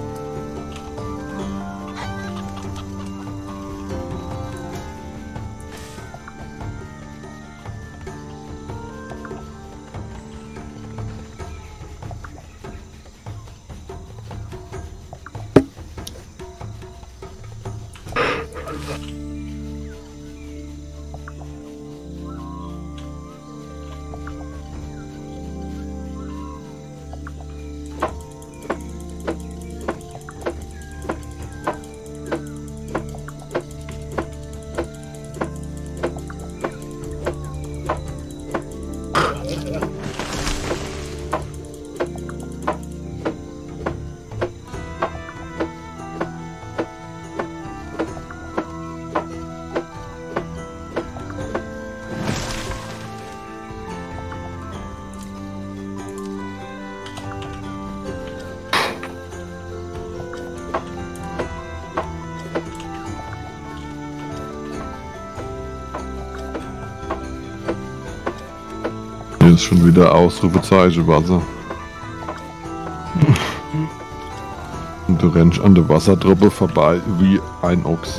S1: Hier ist schon wieder Ausrufezeichen Wasser. Und du rennst an der Wassertruppe vorbei wie ein Ochs.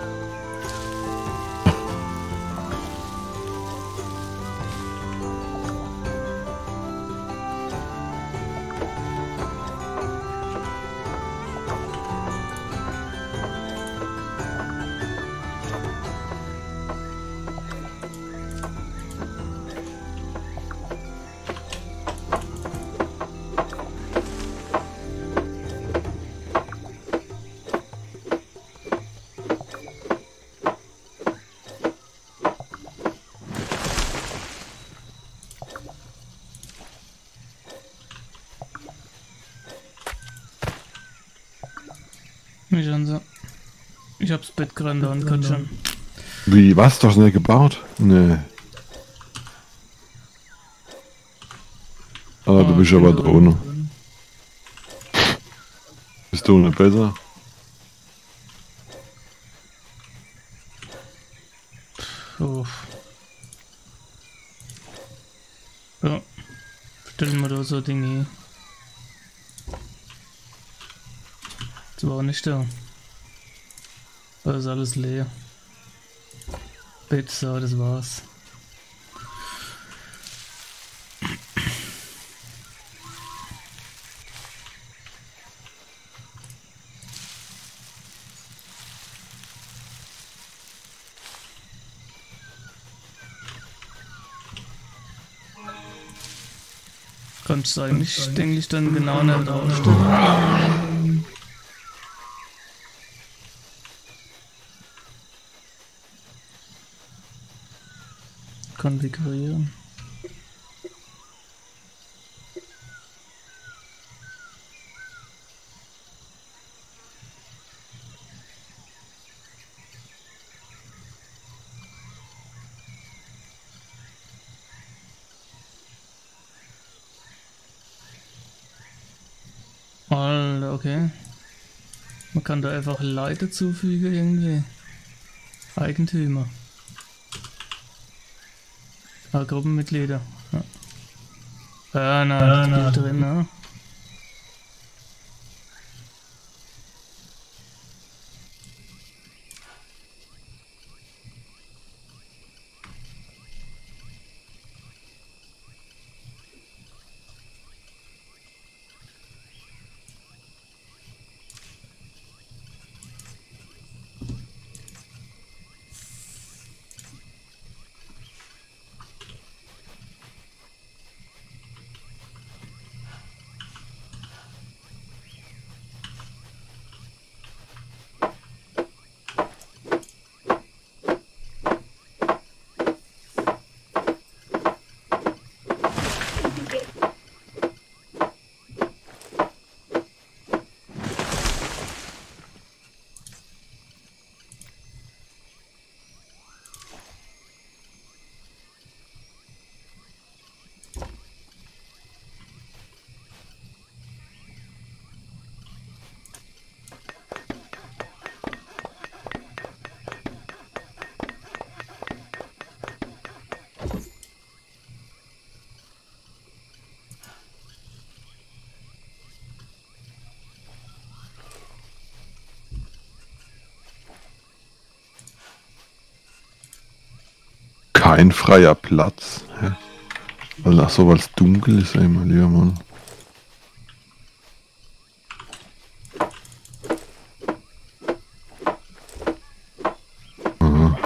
S1: Ich hab's Bett gerade und kann schon.
S2: Wie, was? Du hast nicht gebaut? Nee. Ah, du bist aber ohne. Bist du nicht besser?
S1: Uff. Ja. Stellen wir da so Dinge. Das war auch nicht da. Da ist alles leer. Pizza, das war's. Kannst du eigentlich, denke ich, dann genau nicht draufstellen. Konfigurieren. Alter, okay. Man kann da einfach Leiter zufügen irgendwie. Eigentümer. Ah, Gruppenmitglieder. Ja. Das steht drin, ne?
S2: Kein freier Platz. Hä? Ach so, weil es dunkel ist, ey, mein lieber Mann. Aha.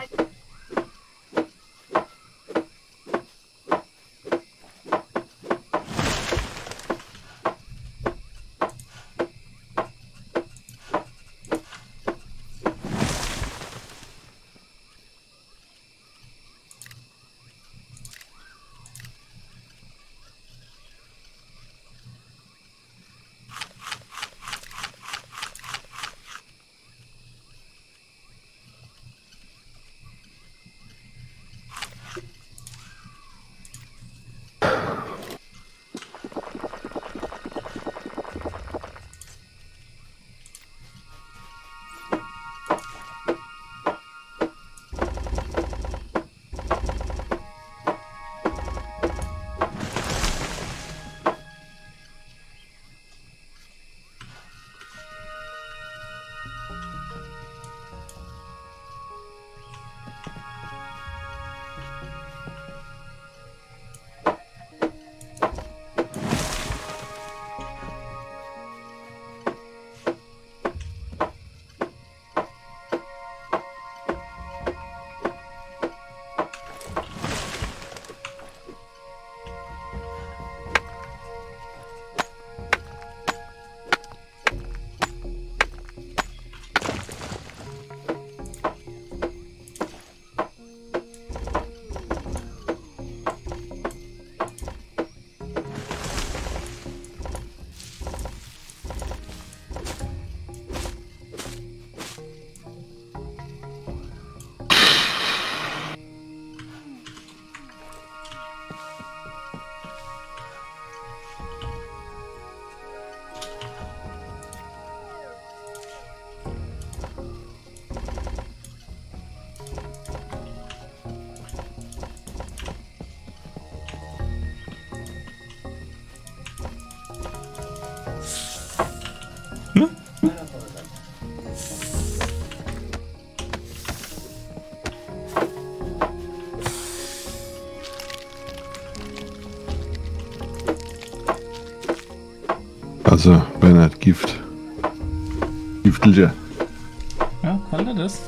S2: Also, Bernhard, Gift. Giftelche.
S1: Ja, kann er das?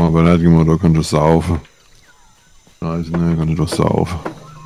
S2: aber nicht immer, da kannst du saufen. Scheiße, ne, kann ich doch saufen.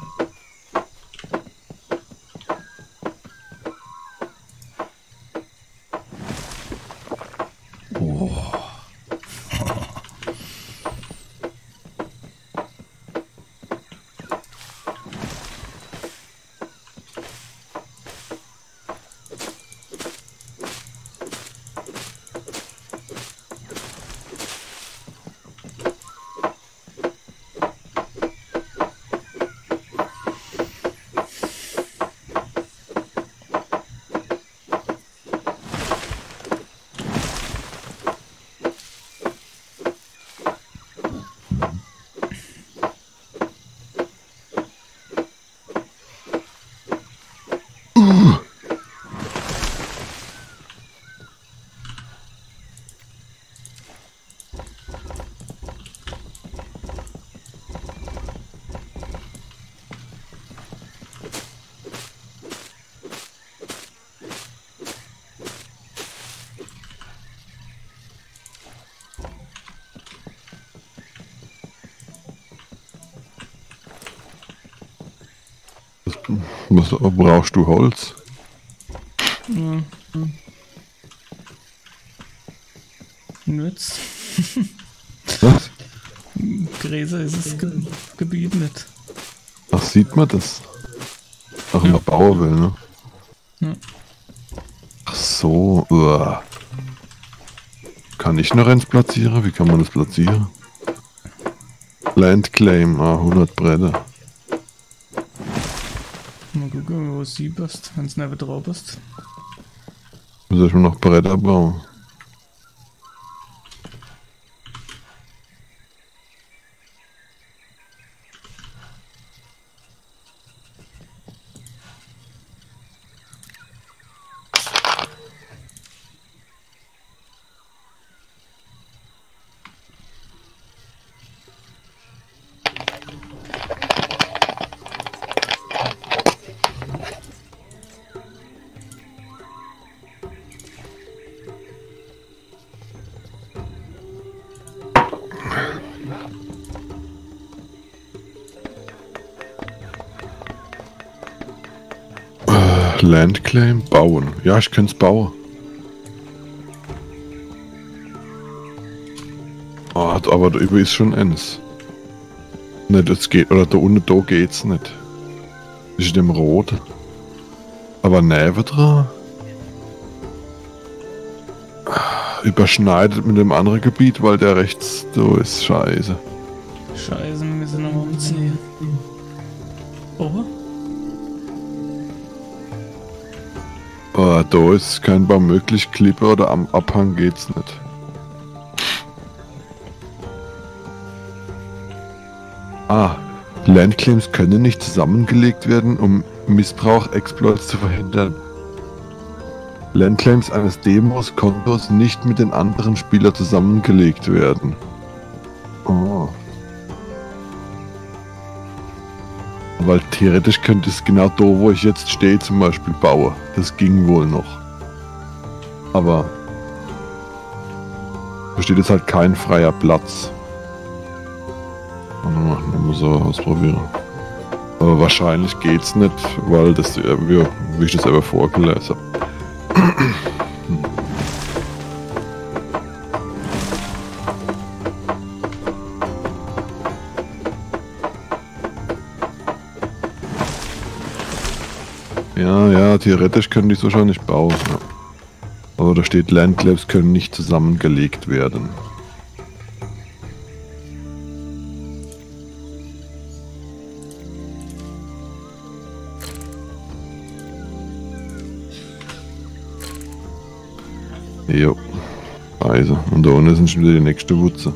S2: Was brauchst du Holz?
S1: Ja. Nütz.
S2: Was?
S1: Gräser ist das Gebiet nicht.
S2: Ach, sieht man das? Ach, man bauen will, ne?
S1: Ja.
S2: Ach so, uah. Kann ich noch eins platzieren? Wie kann man das platzieren? Land Claim, 100 Bretter.
S1: Mal gucken, wo du sie bist, wenn es nicht drauf bist.
S2: Soll ich mir noch Bretter bauen? Land Claim bauen. Ja, ich könnte es bauen. Oh, aber da über ist schon eins. Ne, das geht. Oder da unten da geht's nicht. Das ist dem Rot. Aber neben dran. Überschneidet mit dem anderen Gebiet, weil der rechts da ist. Scheiße.
S1: Scheiße, wir müssen nochmal umziehen. Oh?
S2: Da ist kein Baum möglich, Klippe oder am Abhang geht's nicht. Landclaims können nicht zusammengelegt werden, um Missbrauch, Exploits zu verhindern. Landclaims eines Demos-Kontos nicht mit den anderen Spielern zusammengelegt werden. Oh. Weil theoretisch könnte es genau da, wo ich jetzt stehe, zum Beispiel bauen. Das ging wohl noch. Aber da steht jetzt halt kein freier Platz. Man muss so ausprobieren. Aber wahrscheinlich geht's nicht, weil das, wie ich das selber vorgelesen habe. Ja, theoretisch können die so schon nicht bauen. Ja. Aber da steht, Landclaims können nicht zusammengelegt werden. Jo. Also, und da unten sind schon wieder die nächste Wutze.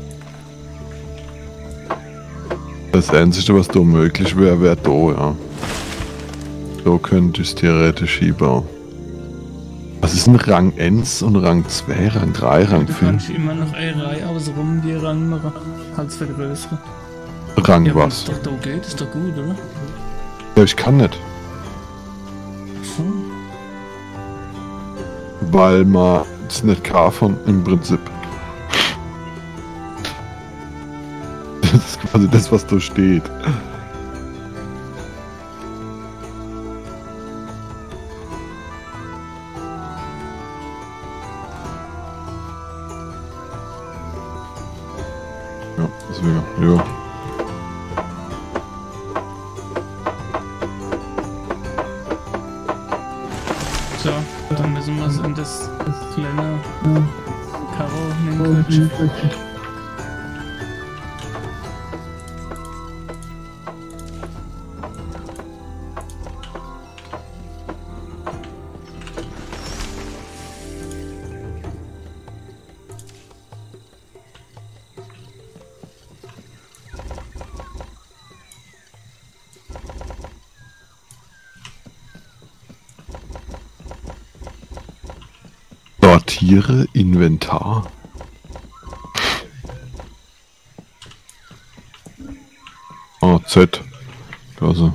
S2: Das Einzige, was da möglich wäre, wäre da, ja. Da könnte ich es theoretisch hinbauen. Was ist ein Rang 1 und Rang 2, Rang 3, Rang 4?
S1: Du kannst immer noch eine Reihe außenrum die Rang machen, als vergrößern.
S2: Rang
S1: Ja,
S2: was?
S1: wenn es doch da geht, ist doch gut, oder?
S2: Ja, ich kann nicht.
S1: So.
S2: Weil man es nicht kann von im Prinzip. Also das, was da steht. Ja, deswegen, ja.
S1: So, dann müssen wir es in das kleine Karo nehmen.
S2: Sortiere Inventar. Ah, Z. Klasse.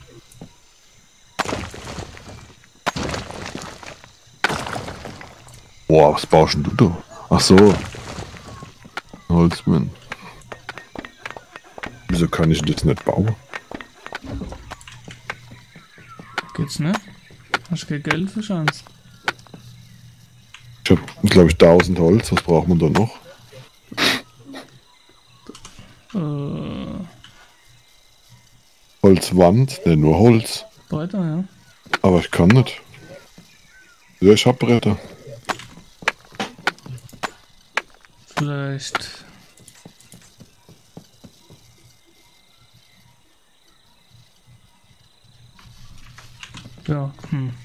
S2: Boah, was baust denn du da? Ach so. Holzmann. Wieso kann ich das nicht bauen?
S1: Geht's nicht? Hast du kein Geld für Chance?
S2: Ich habe, glaube ich, 1000 Holz. Was braucht man da noch? Holzwand? Ne, nur Holz.
S1: Breiter, ja.
S2: Aber ich kann nicht. Ja, ich hab Bretter.
S1: Vielleicht. Ja,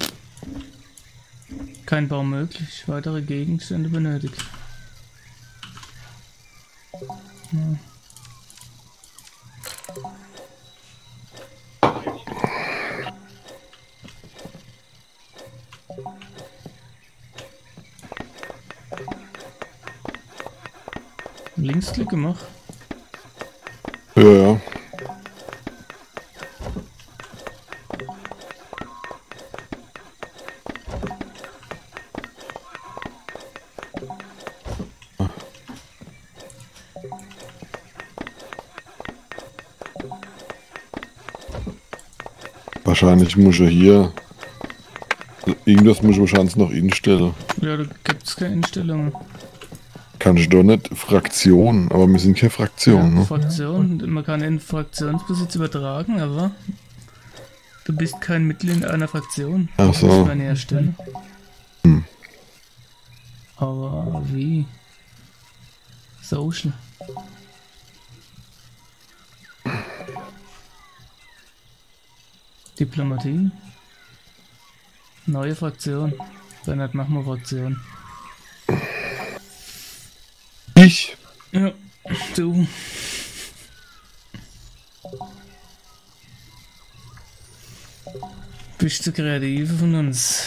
S1: Kein Bau möglich. Weitere Gegenstände benötigt. Ja. Linksklick gemacht.
S2: Ja, ja. Wahrscheinlich muss ich hier. Irgendwas muss ich wahrscheinlich noch instellen.
S1: Ja, da gibt's keine Einstellungen.
S2: Kann ich doch nicht Fraktion, aber wir sind keine Fraktion,
S1: Ja,
S2: ne?
S1: Fraktion, man kann den Fraktionsbesitz übertragen, aber du bist kein Mitglied einer Fraktion.
S2: Ach
S1: Das
S2: so.
S1: muss man herstellen.
S2: Hm.
S1: Aber wie? Social. Diplomatie. Neue Fraktion. Bernhard, machen wir Fraktion.
S2: Ich?
S1: Ja, du. Bist du kreative von uns?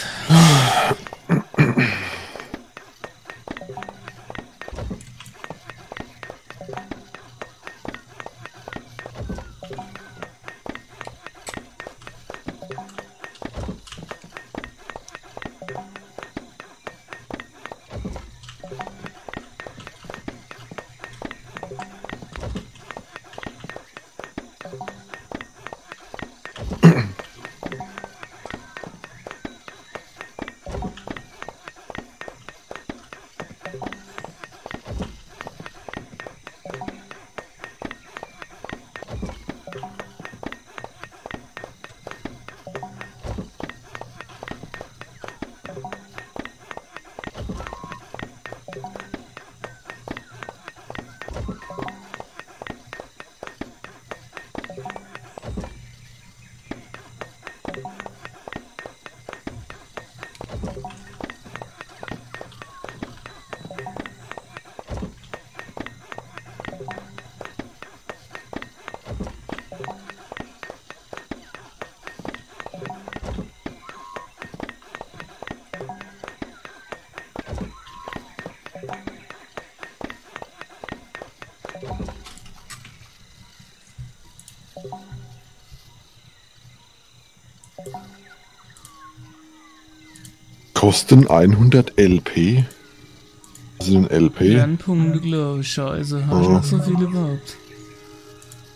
S2: Kosten 100 LP? Was ist ein LP?
S1: Lernpunkte, glaube ich. Scheiße. Hast du noch so viele überhaupt?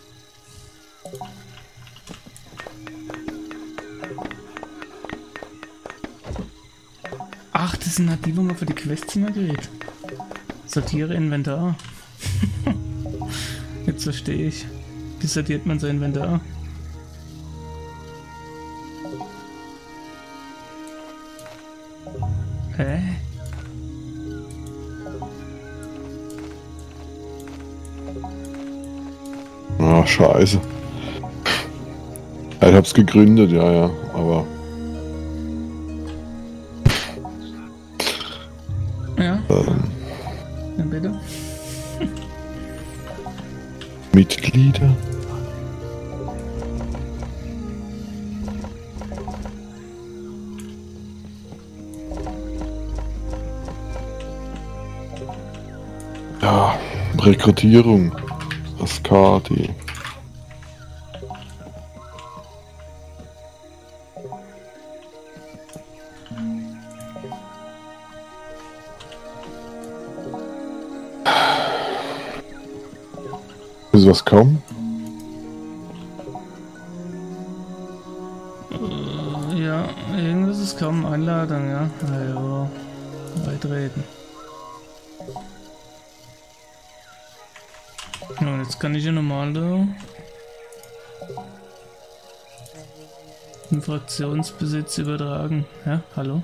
S1: Ach, das sind halt die, wo man für die Quests immer gerät. Sortiere Inventar. Jetzt verstehe ich. Wie sortiert man sein Inventar? Hä?
S2: Ah, scheiße. Ich hab's gegründet, ja, aber...
S1: Ja? Ja, bitte.
S2: Mitglieder? Ja, Rekrutierung. Ascadi. Ist was kommen?
S1: Ja, irgendwas ist kaum Einladung, ja. Also, beitreten. Ja, jetzt kann ich ja normal da einen Fraktionsbesitz übertragen. Ja, hallo?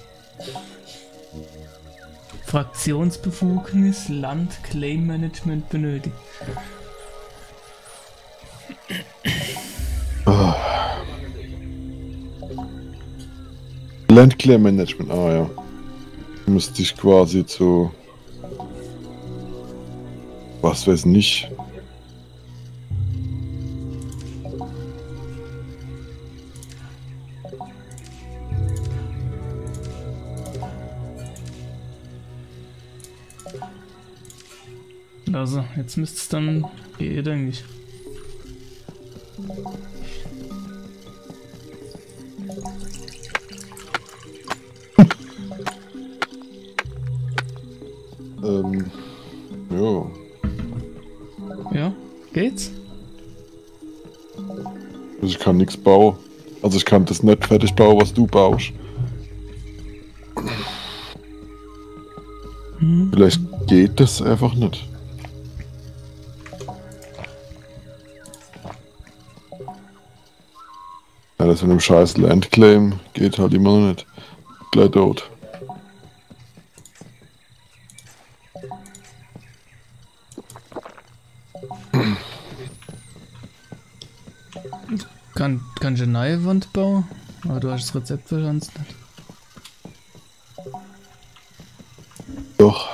S1: Fraktionsbefugnis, Land, Claim Management benötigt.
S2: Landclear Management, ah ja. Müsste ich quasi zu... Was weiß nicht.
S1: Also, jetzt müsste es dann gehen, denke ich.
S2: Jo.
S1: Ja, geht's?
S2: Also ich kann nichts bauen. Also ich kann das nicht fertig bauen, was du baust. Vielleicht geht das einfach nicht. Ja, das mit dem scheiß Landclaim geht halt immer noch nicht. Gleich tot.
S1: Kann ich eine neue Wand bauen? Aber du hast das Rezept wahrscheinlich nicht.
S2: Doch.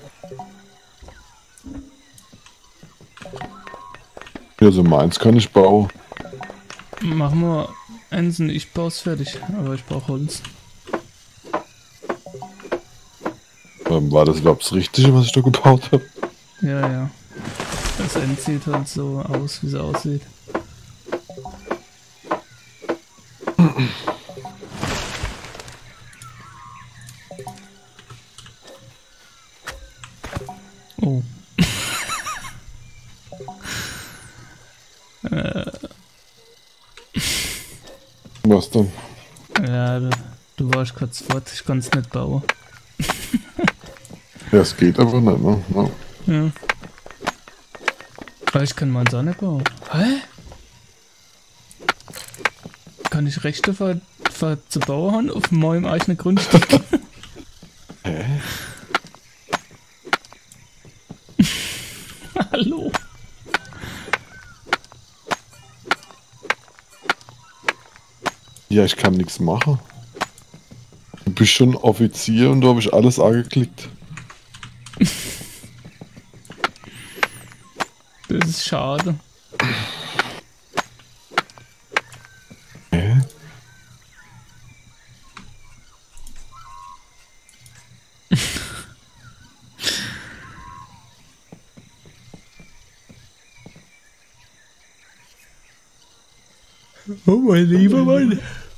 S2: Also meins kann ich bauen.
S1: Machen wir eins und ich baue es fertig, aber ich brauche Holz.
S2: War das überhaupt das Richtige, was ich da gebaut habe?
S1: Ja, ja. Das End sieht halt so aus, wie es aussieht. Oh.
S2: Was denn?
S1: Ja, du warst kurz fort, ich konnte es nicht bauen.
S2: Ja, es geht aber nicht, ne? No.
S1: Ja. Aber ich kann meins auch nicht bauen. Hä? Kann ich Rechte zu bauen haben auf meinem eigenen Grundstück?
S2: Hä?
S1: Hallo?
S2: Ja, ich kann nichts machen. Du bist schon Offizier und da habe ich alles angeklickt.
S1: Das ist schade.
S2: Hä?
S1: Oh mein lieber Mann.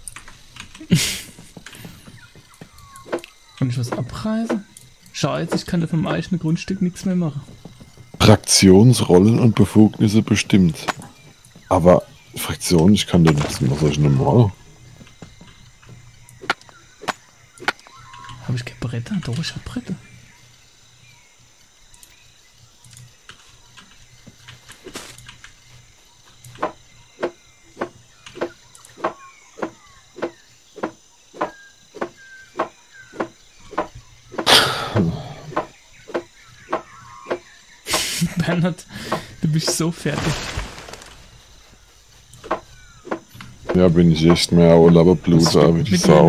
S1: Kann ich was abreißen? Scheiße, ich kann da vom eigenen Grundstück nichts mehr machen.
S2: Fraktionsrollen und Befugnisse bestimmt. Aber Fraktion, ich kann da nichts mehr, was soll ich denn machen?
S1: Habe ich Bretter? Doch, ich hab Bretter. Bernhard, du bist so fertig.
S2: Ja, bin ich echt mehr all aber Blut da wie die Sau.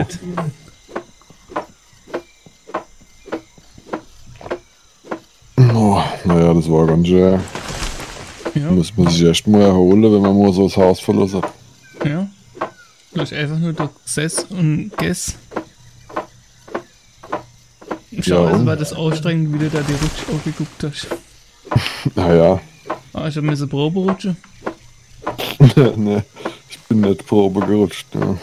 S2: Oh, naja, das war ganz schön.
S1: Ja.
S2: Muss man sich echt mal erholen, wenn man mal so das Haus verlassen hat.
S1: Ja. Du hast einfach nur da gesessen und gegessen. Schau, also war das anstrengend, wie du da die Rutsche angeguckt hast.
S2: Naja.
S1: Ah, ich hab mir so Probe rutschen.
S2: Ne, ich bin nicht Probe gerutscht. Ja.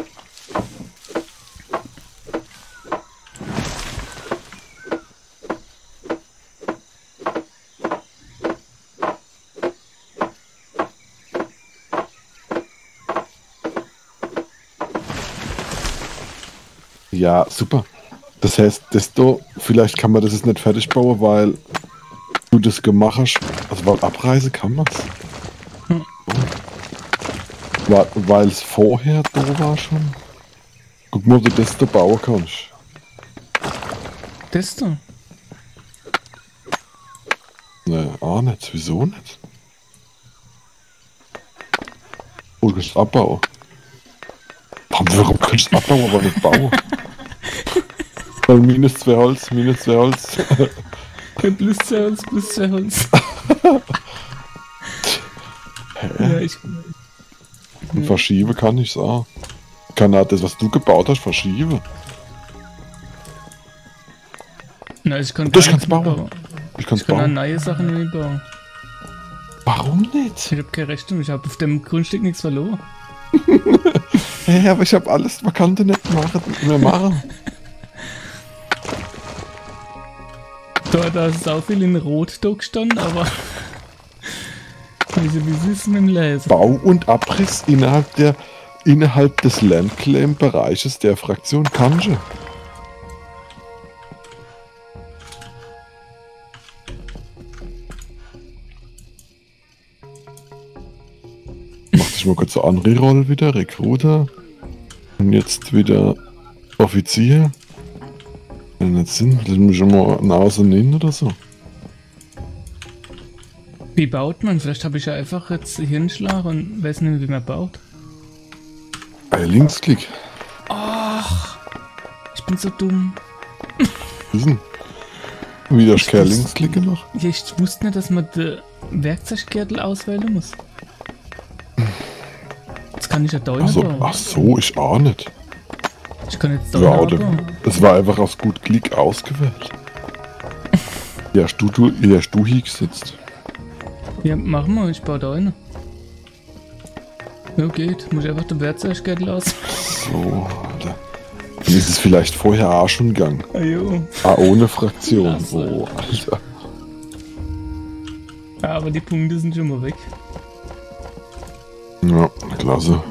S2: Ja, super. Das heißt, vielleicht kann man das jetzt nicht fertig bauen, weil du das gemacht hast. Also, weil Abreise kann man's.
S1: Hm.
S2: Weil es vorher da war schon. Guck mal, ob du das da bauen kannst.
S1: Das da?
S2: Ne, auch nicht. Wieso nicht? Oh, du kannst abbauen. Warum kannst du abbauen, aber nicht bauen? Weil minus 2 Holz, minus 2 Holz.
S1: Plus 2 Holz, plus 2 Holz. Ja,
S2: Und verschieben kann ich's auch. Kann auch das, was du gebaut hast, verschieben.
S1: Nein, ich kann
S2: Das
S1: gar
S2: kannst
S1: nichts
S2: bauen.
S1: bauen.
S2: Ich kann's
S1: Ich kann auch
S2: bauen.
S1: neue Sachen nicht bauen.
S2: Warum nicht?
S1: Ich hab keine Rechnung, ich hab auf dem Grundstück nichts verloren.
S2: Hey, aber ich hab alles, man kann das nicht mehr machen.
S1: Da ist auch viel in Rot da gestanden, aber wie ist es mit dem Lesen?
S2: Bau- und Abriss innerhalb des Landclaim-Bereiches der Fraktion Kanji. Mach dich mal kurz so an, Reroll wieder, Recruiter. Und jetzt wieder Offizier. Wenn nicht Sinn, das muss schon mal nach außen hin oder so.
S1: Wie baut man? Vielleicht habe ich ja einfach jetzt Hirnschlag und weiß nicht, wie man baut.
S2: Bei Linksklick.
S1: Ach, ich bin so dumm.
S2: Wissen. Wieder Kerl Linksklick gemacht.
S1: Ja, ich wusste nicht, dass man den Werkzeuggürtel auswählen muss. Das kann ich ja da nicht bauen.
S2: Ach so, ich auch nicht.
S1: Ich kann jetzt da
S2: Ja,
S1: nicht
S2: oder,
S1: bauen.
S2: das war einfach aus gut Klick ausgewählt. Ja, du hingesetzt.
S1: Ja, mach mal, ich baue da eine. Ja, geht. Muss ich einfach den Werkzeuggürtel aus.
S2: So, Alter. Dann ist es vielleicht vorher auch schon gegangen.
S1: Ah, jo.
S2: Ah, ohne Fraktion.
S1: Ach so.
S2: Oh, Alter.
S1: Ja, aber die Punkte sind schon mal weg.
S2: Ja, klasse.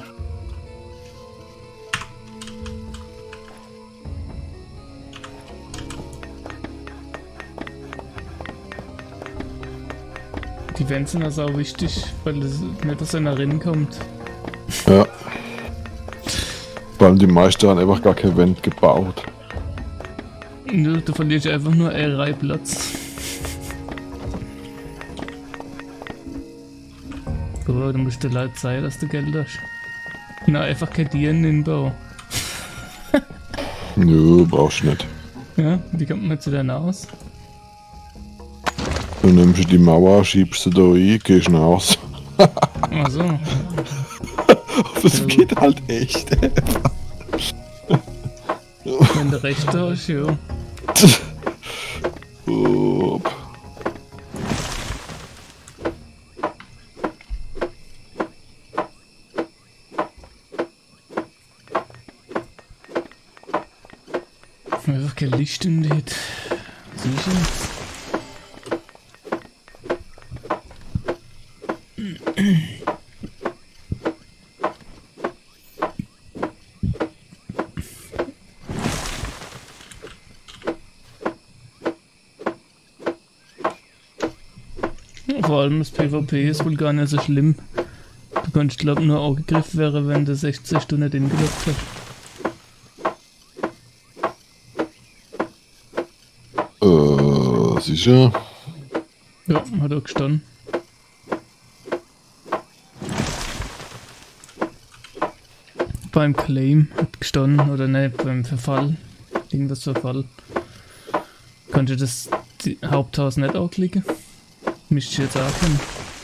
S1: Die Wände sind also auch wichtig, weil das nicht aus einer Rennen kommt.
S2: Ja. Vor allem die meisten haben einfach gar kein Wand gebaut.
S1: Du verlierst einfach nur Reihe Platz. Aber du musst dir leid sein, dass du Geld hast. Na, einfach kein Tieren in den Bau.
S2: Nö, brauchst du nicht.
S1: Ja, die kommt man zu dann aus.
S2: Dann nimmst du die Mauer, schiebst sie da rein, gehst raus.
S1: Also,
S2: Das geht halt echt.
S1: wenn du recht hast, ja.
S2: Upp.
S1: Einfach kein Licht in der Hit. Sicher. vor allem das PvP ist wohl gar nicht so schlimm. Du kannst, glaube nur angegriffen werden, wenn du 60 Stunden den gelockt hast.
S2: Sicher?
S1: Ja, hat er gestanden. Beim Claim hat gestanden, oder ne, beim Verfall. Irgendwas Verfall. Kannst du das Haupthaus nicht anklicken? Müsste ich jetzt auch können.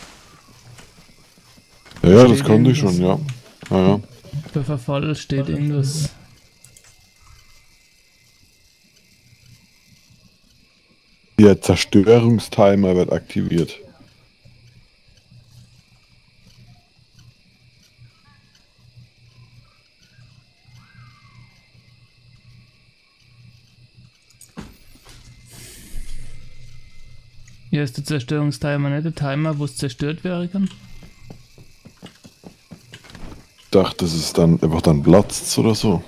S2: Ja, das konnte ich schon, ja. Ja.
S1: Bei Verfall steht irgendwas.
S2: Der Zerstörungstimer wird aktiviert.
S1: Hier ist der Zerstörungstimer, nicht der Timer, wo es zerstört werden kann.
S2: Ich dachte, das ist dann einfach dann platzt oder so.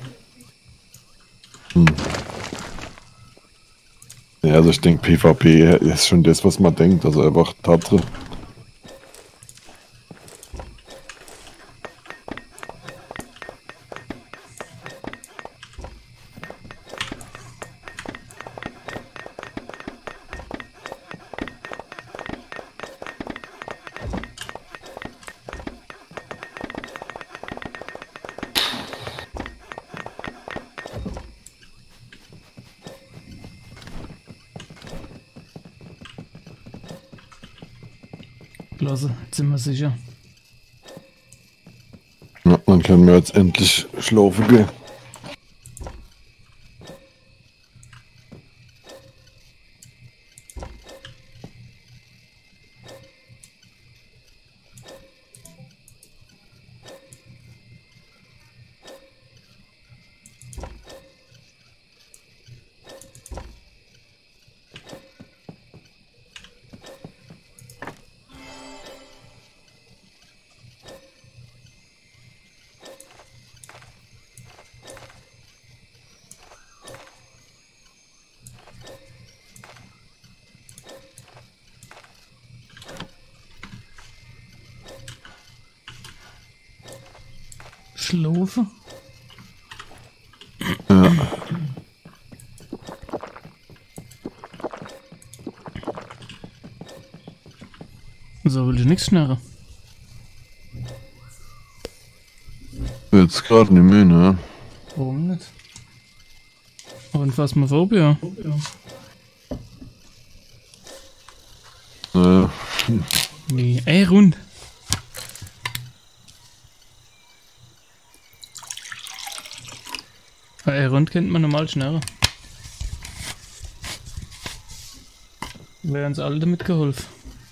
S2: Ja, also ich denke, PvP ist schon das, was man denkt. Also einfach Tatsache.
S1: Klasse, jetzt sind wir sicher.
S2: Ja, dann können wir jetzt endlich schlafen gehen.
S1: Schlafen?
S2: Ja.
S1: So will ich nichts schnarren.
S2: Jetzt gerade nicht mehr, ne?
S1: Warum nicht? Und Phasmophobia? Nee, ey, rund. Ey, rund kennt man normal schneller. Wäre uns alle damit geholfen.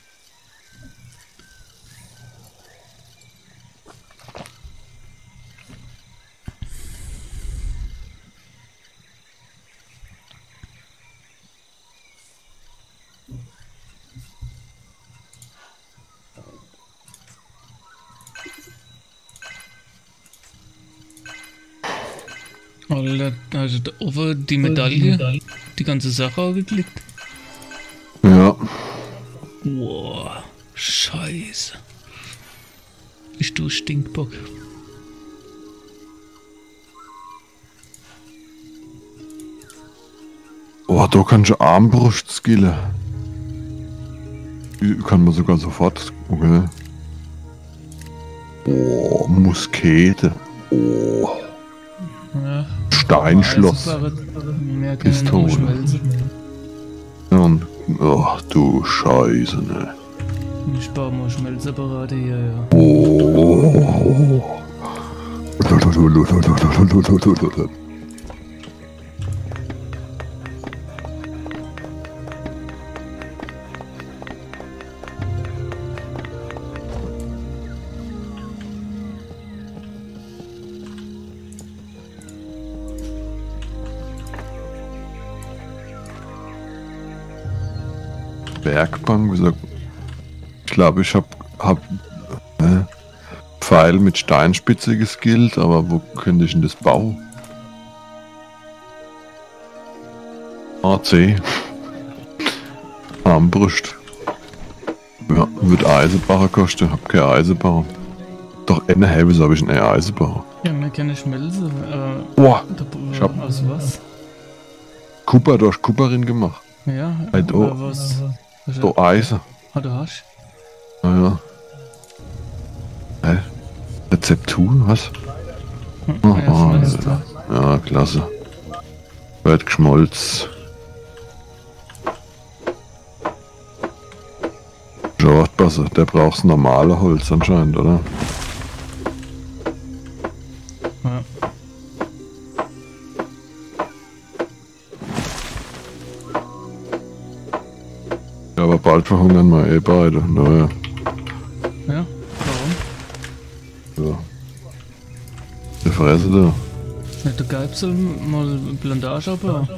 S1: Alter, also da oben die Medaille, die ganze Sache angeklickt.
S2: Ja.
S1: Wow, scheiße. Bist du Stinkbock.
S2: Oh, da kannst du Armbrust skillen. Die kann man sogar sofort. Okay. Oh, Muskete. Oh.
S1: Ja.
S2: Steinschloss. Pistole. Und, oh, du Scheiße, ne.
S1: Ich baue mal Schmelzapparate hier, ja.
S2: Oh. Werkbank, wie gesagt, ich glaube, ich hab Pfeil mit Steinspitze geskillt, aber wo könnte ich denn das bauen? AC. Armbrust. Ja, wird Eisenbacher kosten, hab keine Eisenbacher. Doch, wieso habe ich einen Eisenbacher?
S1: Ja, wir können schmelzen.
S2: Boah, ich hab
S1: Aus was?
S2: Kupfer, du hast Kupferin gemacht.
S1: Ja,
S2: Hey, du,
S1: was?
S2: du Eisen.
S1: Ah, du hast?
S2: Naja. Hä? Rezeptur, was?
S1: Ja, schmelzt du.
S2: Ja, klasse. Wird geschmolzen. Schwartbasser, der braucht normale Holz anscheinend, oder?
S1: Ja.
S2: Ja, aber bald verhungern wir eh beide, naja.
S1: Ja, warum?
S2: Ja. Die Fresse da.
S1: Ja, der Geib soll mal Plantage abbauen.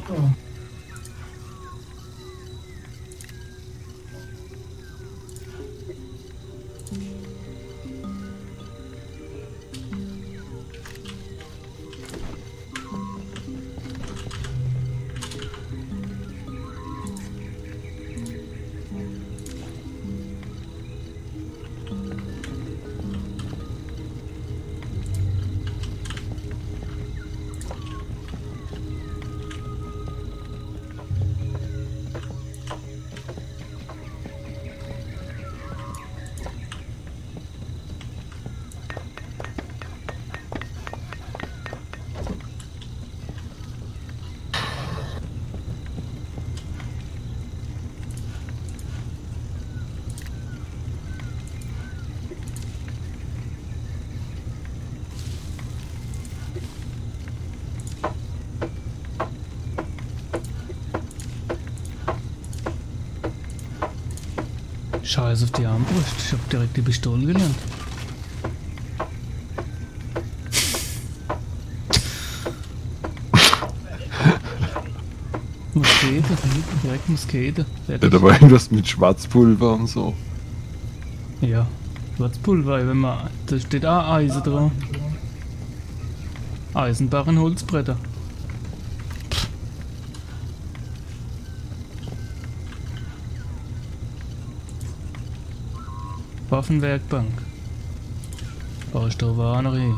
S1: Scheiß auf die Armbrust, ich hab direkt die Pistole gelernt. Muskete, direkt Muskete.
S2: Ja, da war irgendwas mit Schwarzpulver und so.
S1: Ja, Schwarzpulver, wenn man. Da steht auch Eisen drauf. Eisenbarren Holzbretter. Waffenwerkbank. Baustoffanerie.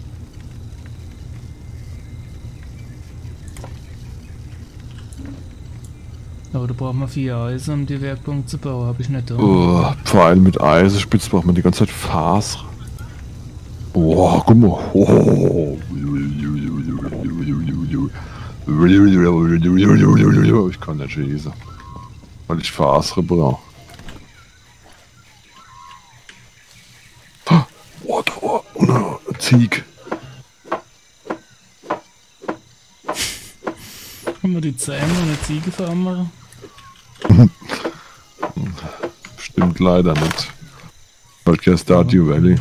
S1: Aber da braucht man 4 Eisen, um die Werkbank zu bauen. Hab ich nicht da.
S2: Oh, Pfeil mit Eisenspitz braucht man die ganze Zeit Faser. Oh, guck mal. Oh. Ich kann nicht schießen. Weil ich Faser brauche. Oh, da, Zieg.
S1: Kann man die Zähne und eine Ziege veranmachen?
S2: Stimmt leider nicht. Bald kein Stardew Valley.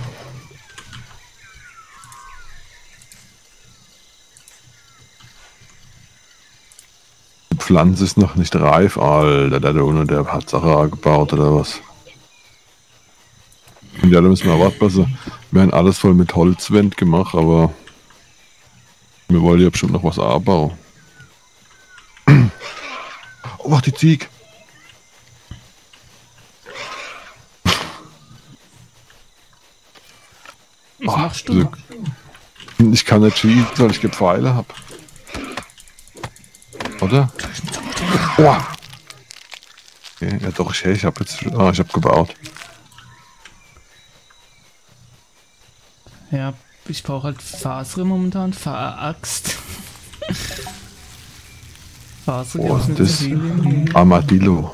S2: Die Pflanze ist noch nicht reif, Alter. Der da unten, der hat Sache gebaut oder was? Und ja, da müssen wir warten. Also, wir haben alles voll mit Holzwand gemacht, aber wir wollen ja bestimmt noch was anbauen. Oh, mach die Zieg!
S1: Was machst du?
S2: Ich kann nicht schießen, weil ich keine Pfeile hab. Oder? Oh. Okay, ja doch, ich hab jetzt. Ich hab gebaut.
S1: Ja, ich brauche halt Faser momentan. Axt. Faser
S2: Oh,
S1: gibt's nicht
S2: das
S1: so viel.
S2: Armadillo.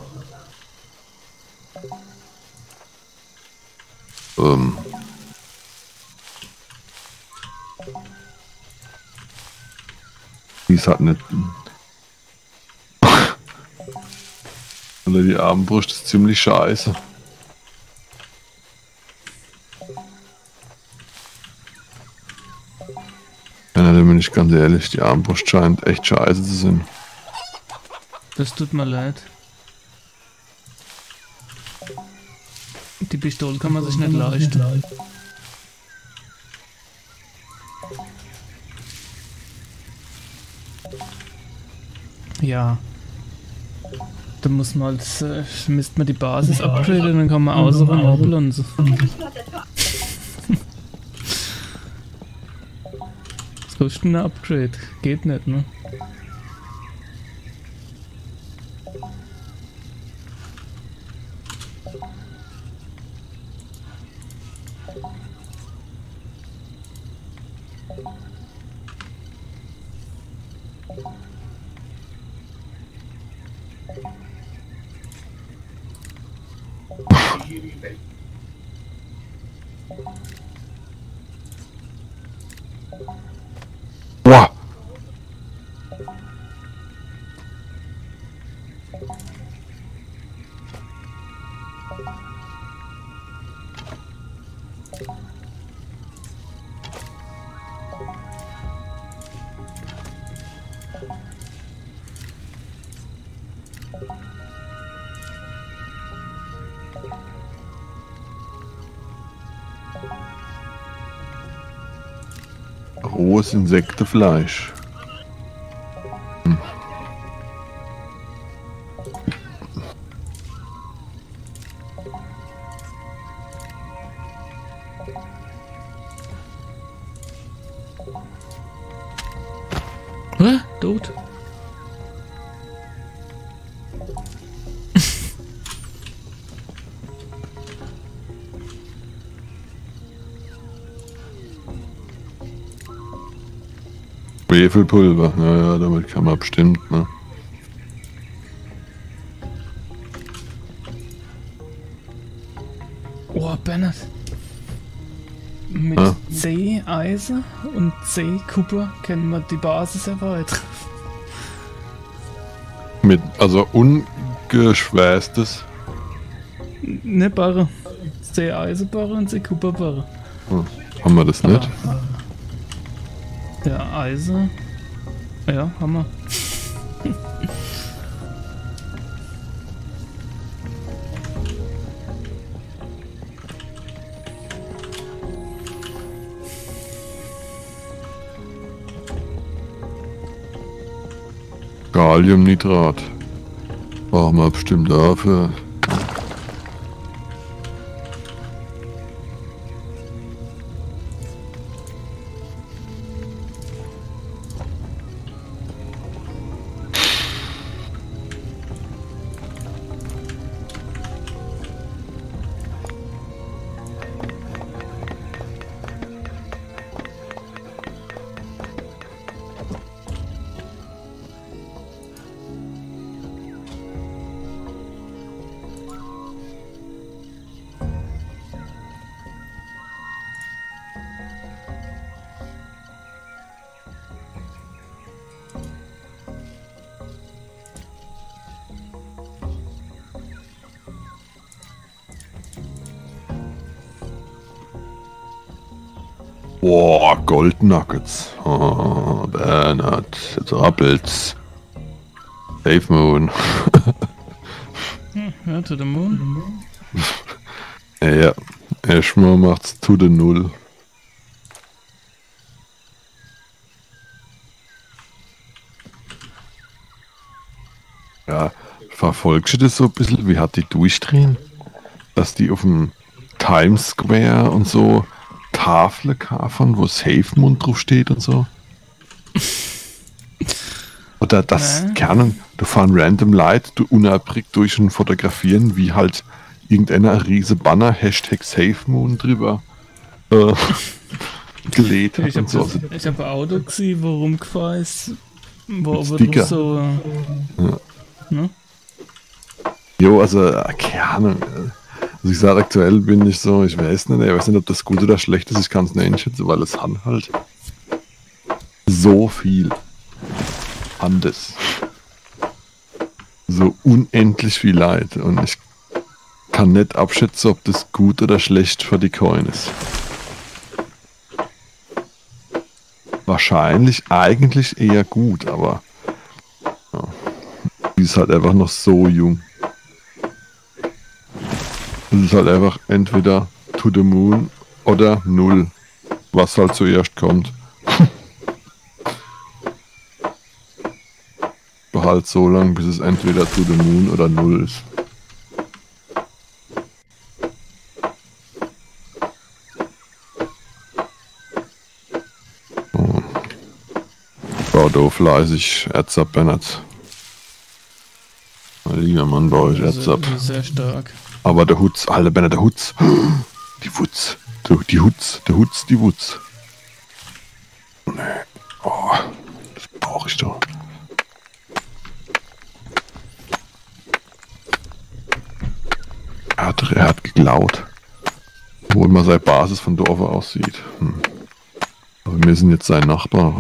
S2: Die ist halt nicht. Oder die Armbrust ist ziemlich scheiße. Ja, da bin ich ganz ehrlich, die Armbrust scheint echt scheiße zu sein.
S1: Das tut mir leid. Die Pistole kann man sich nicht leisten. Ja. Da muss man halt, müsste man die Basis upgraden und dann kann man außenrum ablassen. Was kostet denn ein Upgrade? Geht nicht, ne?
S2: Boah! Rohes Insektenfleisch.
S1: Hä? Tot?
S2: Schwefelpulver, naja, damit kann man bestimmt, ne?
S1: Oh, Bennett. Mit
S2: Ja.
S1: C Eisen und C Kupfer können wir die Basis erweitern.
S2: Mit, also ungeschwärstes.
S1: Ne Barre. C Eisenbarre und C Kupferbarre.
S2: Haben wir das nicht?
S1: Der Eisen. Ja, haben wir.
S2: Galliumnitrat. Brauchen wir bestimmt dafür. Boah, Goldnuggets. Oh, Bernhard, jetzt rappelt's. Safe Moon.
S1: Ja, to the moon.
S2: Ja, erstmal macht's to the Null. Ja, verfolgst du das so ein bisschen? Wie hat die durchdrehen? Dass die auf dem Times Square und so Tafeln kaffern, wo Safe Moon drauf steht und so? Oder das
S1: Nee.
S2: Kernen, da fahren random Leute du unerbricht durch und fotografieren, wie halt irgendeiner ein riese Banner, Hashtag SafeMoon drüber gelegt hat
S1: Ich
S2: und so.
S1: hab ein Auto gesehen, wo rumgefahren ist, wo
S2: Mit
S1: aber
S2: Sticker.
S1: drauf so.
S2: Ja.
S1: Ne?
S2: Jo, also, keine Ahnung. Also ich sage aktuell bin ich so, ich weiß nicht, ob das gut oder schlecht ist, ich kann es nicht einschätzen, weil es hat halt so viel anders. So unendlich viel Leid und ich kann nicht abschätzen, ob das gut oder schlecht für die Coin ist. Wahrscheinlich eigentlich eher gut, aber ja, die ist halt einfach noch so jung. Es ist halt einfach entweder to the moon oder null, was halt zuerst kommt. behalte so lange, bis es entweder to the moon oder 0 ist. Oh. Bau da fleißig Erz ab, Bennett. Mein lieber Mann, baue ich Erz ab.
S1: Sehr stark.
S2: Aber der Hutz, alle Bennett, der Hutz. Die Wutz. Die Hutz, der Hutz, die Wutz. Nee. Oh, das brauche ich doch. Er hat geklaut. Obwohl man seine Basis von Dorf aussieht. Aber wir sind jetzt sein Nachbar.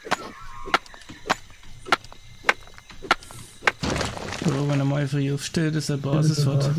S1: So, wenn er mal früh aufsteht, ist er Basis fort.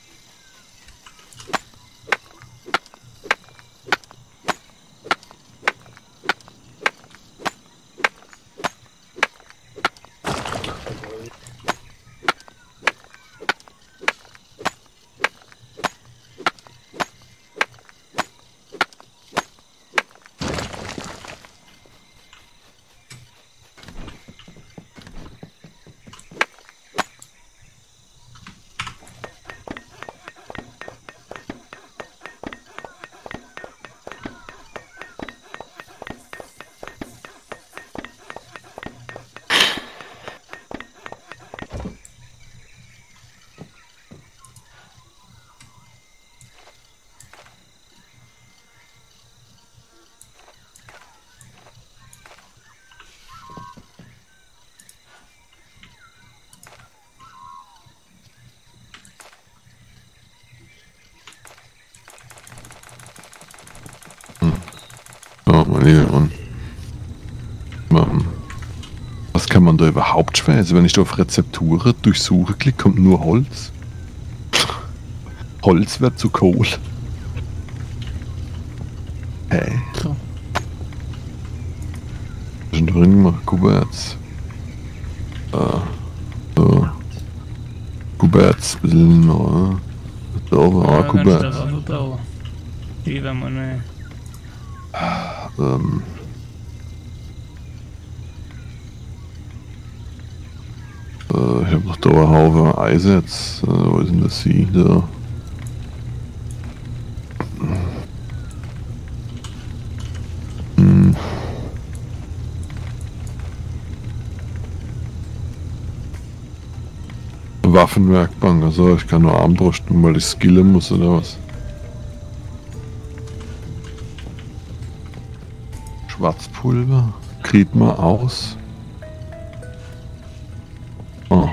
S2: Ja, mein lieber Mann. Was kann man da überhaupt schweißen? Wenn ich da auf Rezepturen durchsuche, klicke, kommt nur Holz. Holz wird zu Kohl. Hä?
S1: So.
S2: Was ist denn drin gemacht? Kuberts. So. Kuberts, bisschen noch. Da war Kuberts.
S1: Die werden wir nicht.
S2: Ich hab noch da einen Haufen Eis jetzt. Wo ist denn das Sie? Da. Waffenwerkbank, also ich kann nur Armbrüsten, weil ich skillen muss oder was? Schwarzpulver? Kriegt man aus? Oh.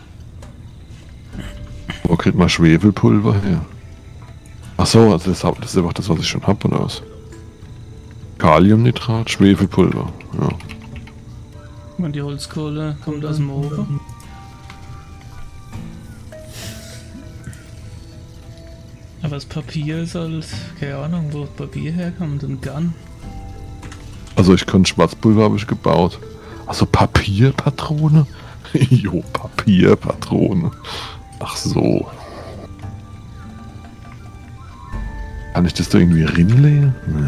S2: Wo kriegt man Schwefelpulver her? Achso, also das ist einfach das, was ich schon hab, oder was? Kaliumnitrat, Schwefelpulver, ja.
S1: Und die Holzkohle kommt aus dem Ofen. Aber das Papier ist halt, keine Ahnung, wo das Papier herkommt und Garn.
S2: Also ich kann Schwarzpulver habe ich gebaut. Also Papierpatrone? Jo, Papierpatrone. Ach so. Kann ich das da irgendwie rinlegen? Nee.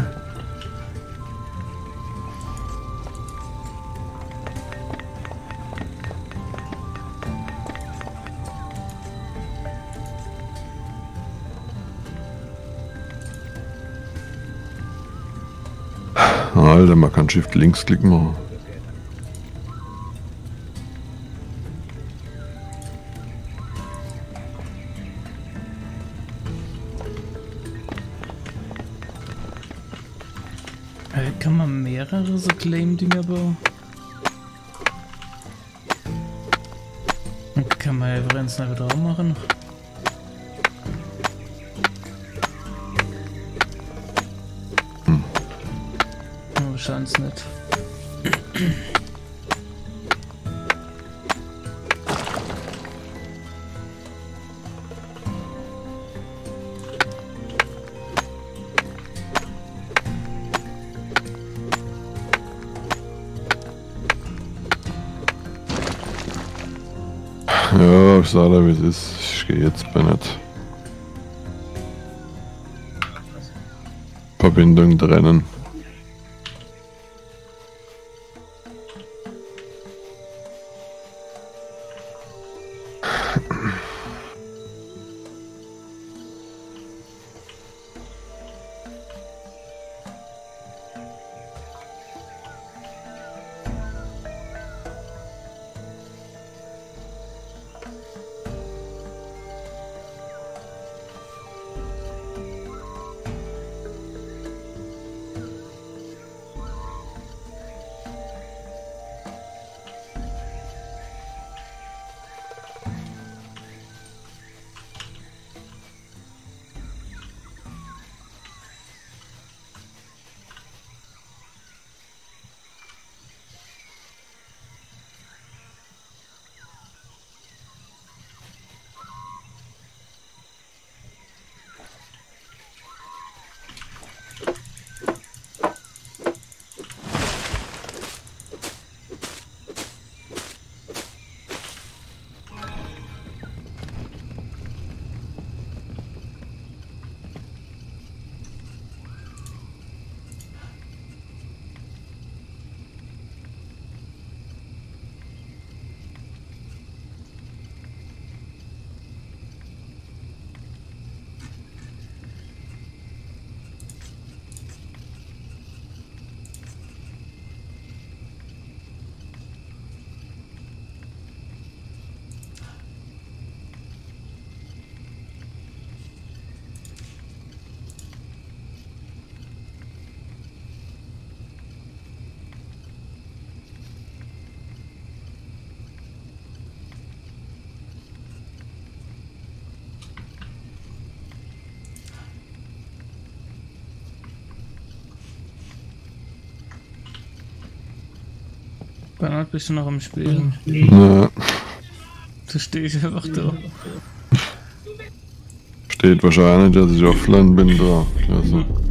S2: Alter, man kann Shift Linksklick machen.
S1: Kann man mehrere so Claim-Dinger bauen? Und kann man einfach eins nach drauf machen? Wahrscheinlich nicht.
S2: Ja, ich sag da wie es ist. Ich gehe jetzt Bennett. Verbindung trennen.
S1: Bernhard, bist du noch am Spielen?
S2: Ne,
S1: Da stehe ich einfach da.
S2: steht wahrscheinlich, dass ich offline bin da. Also.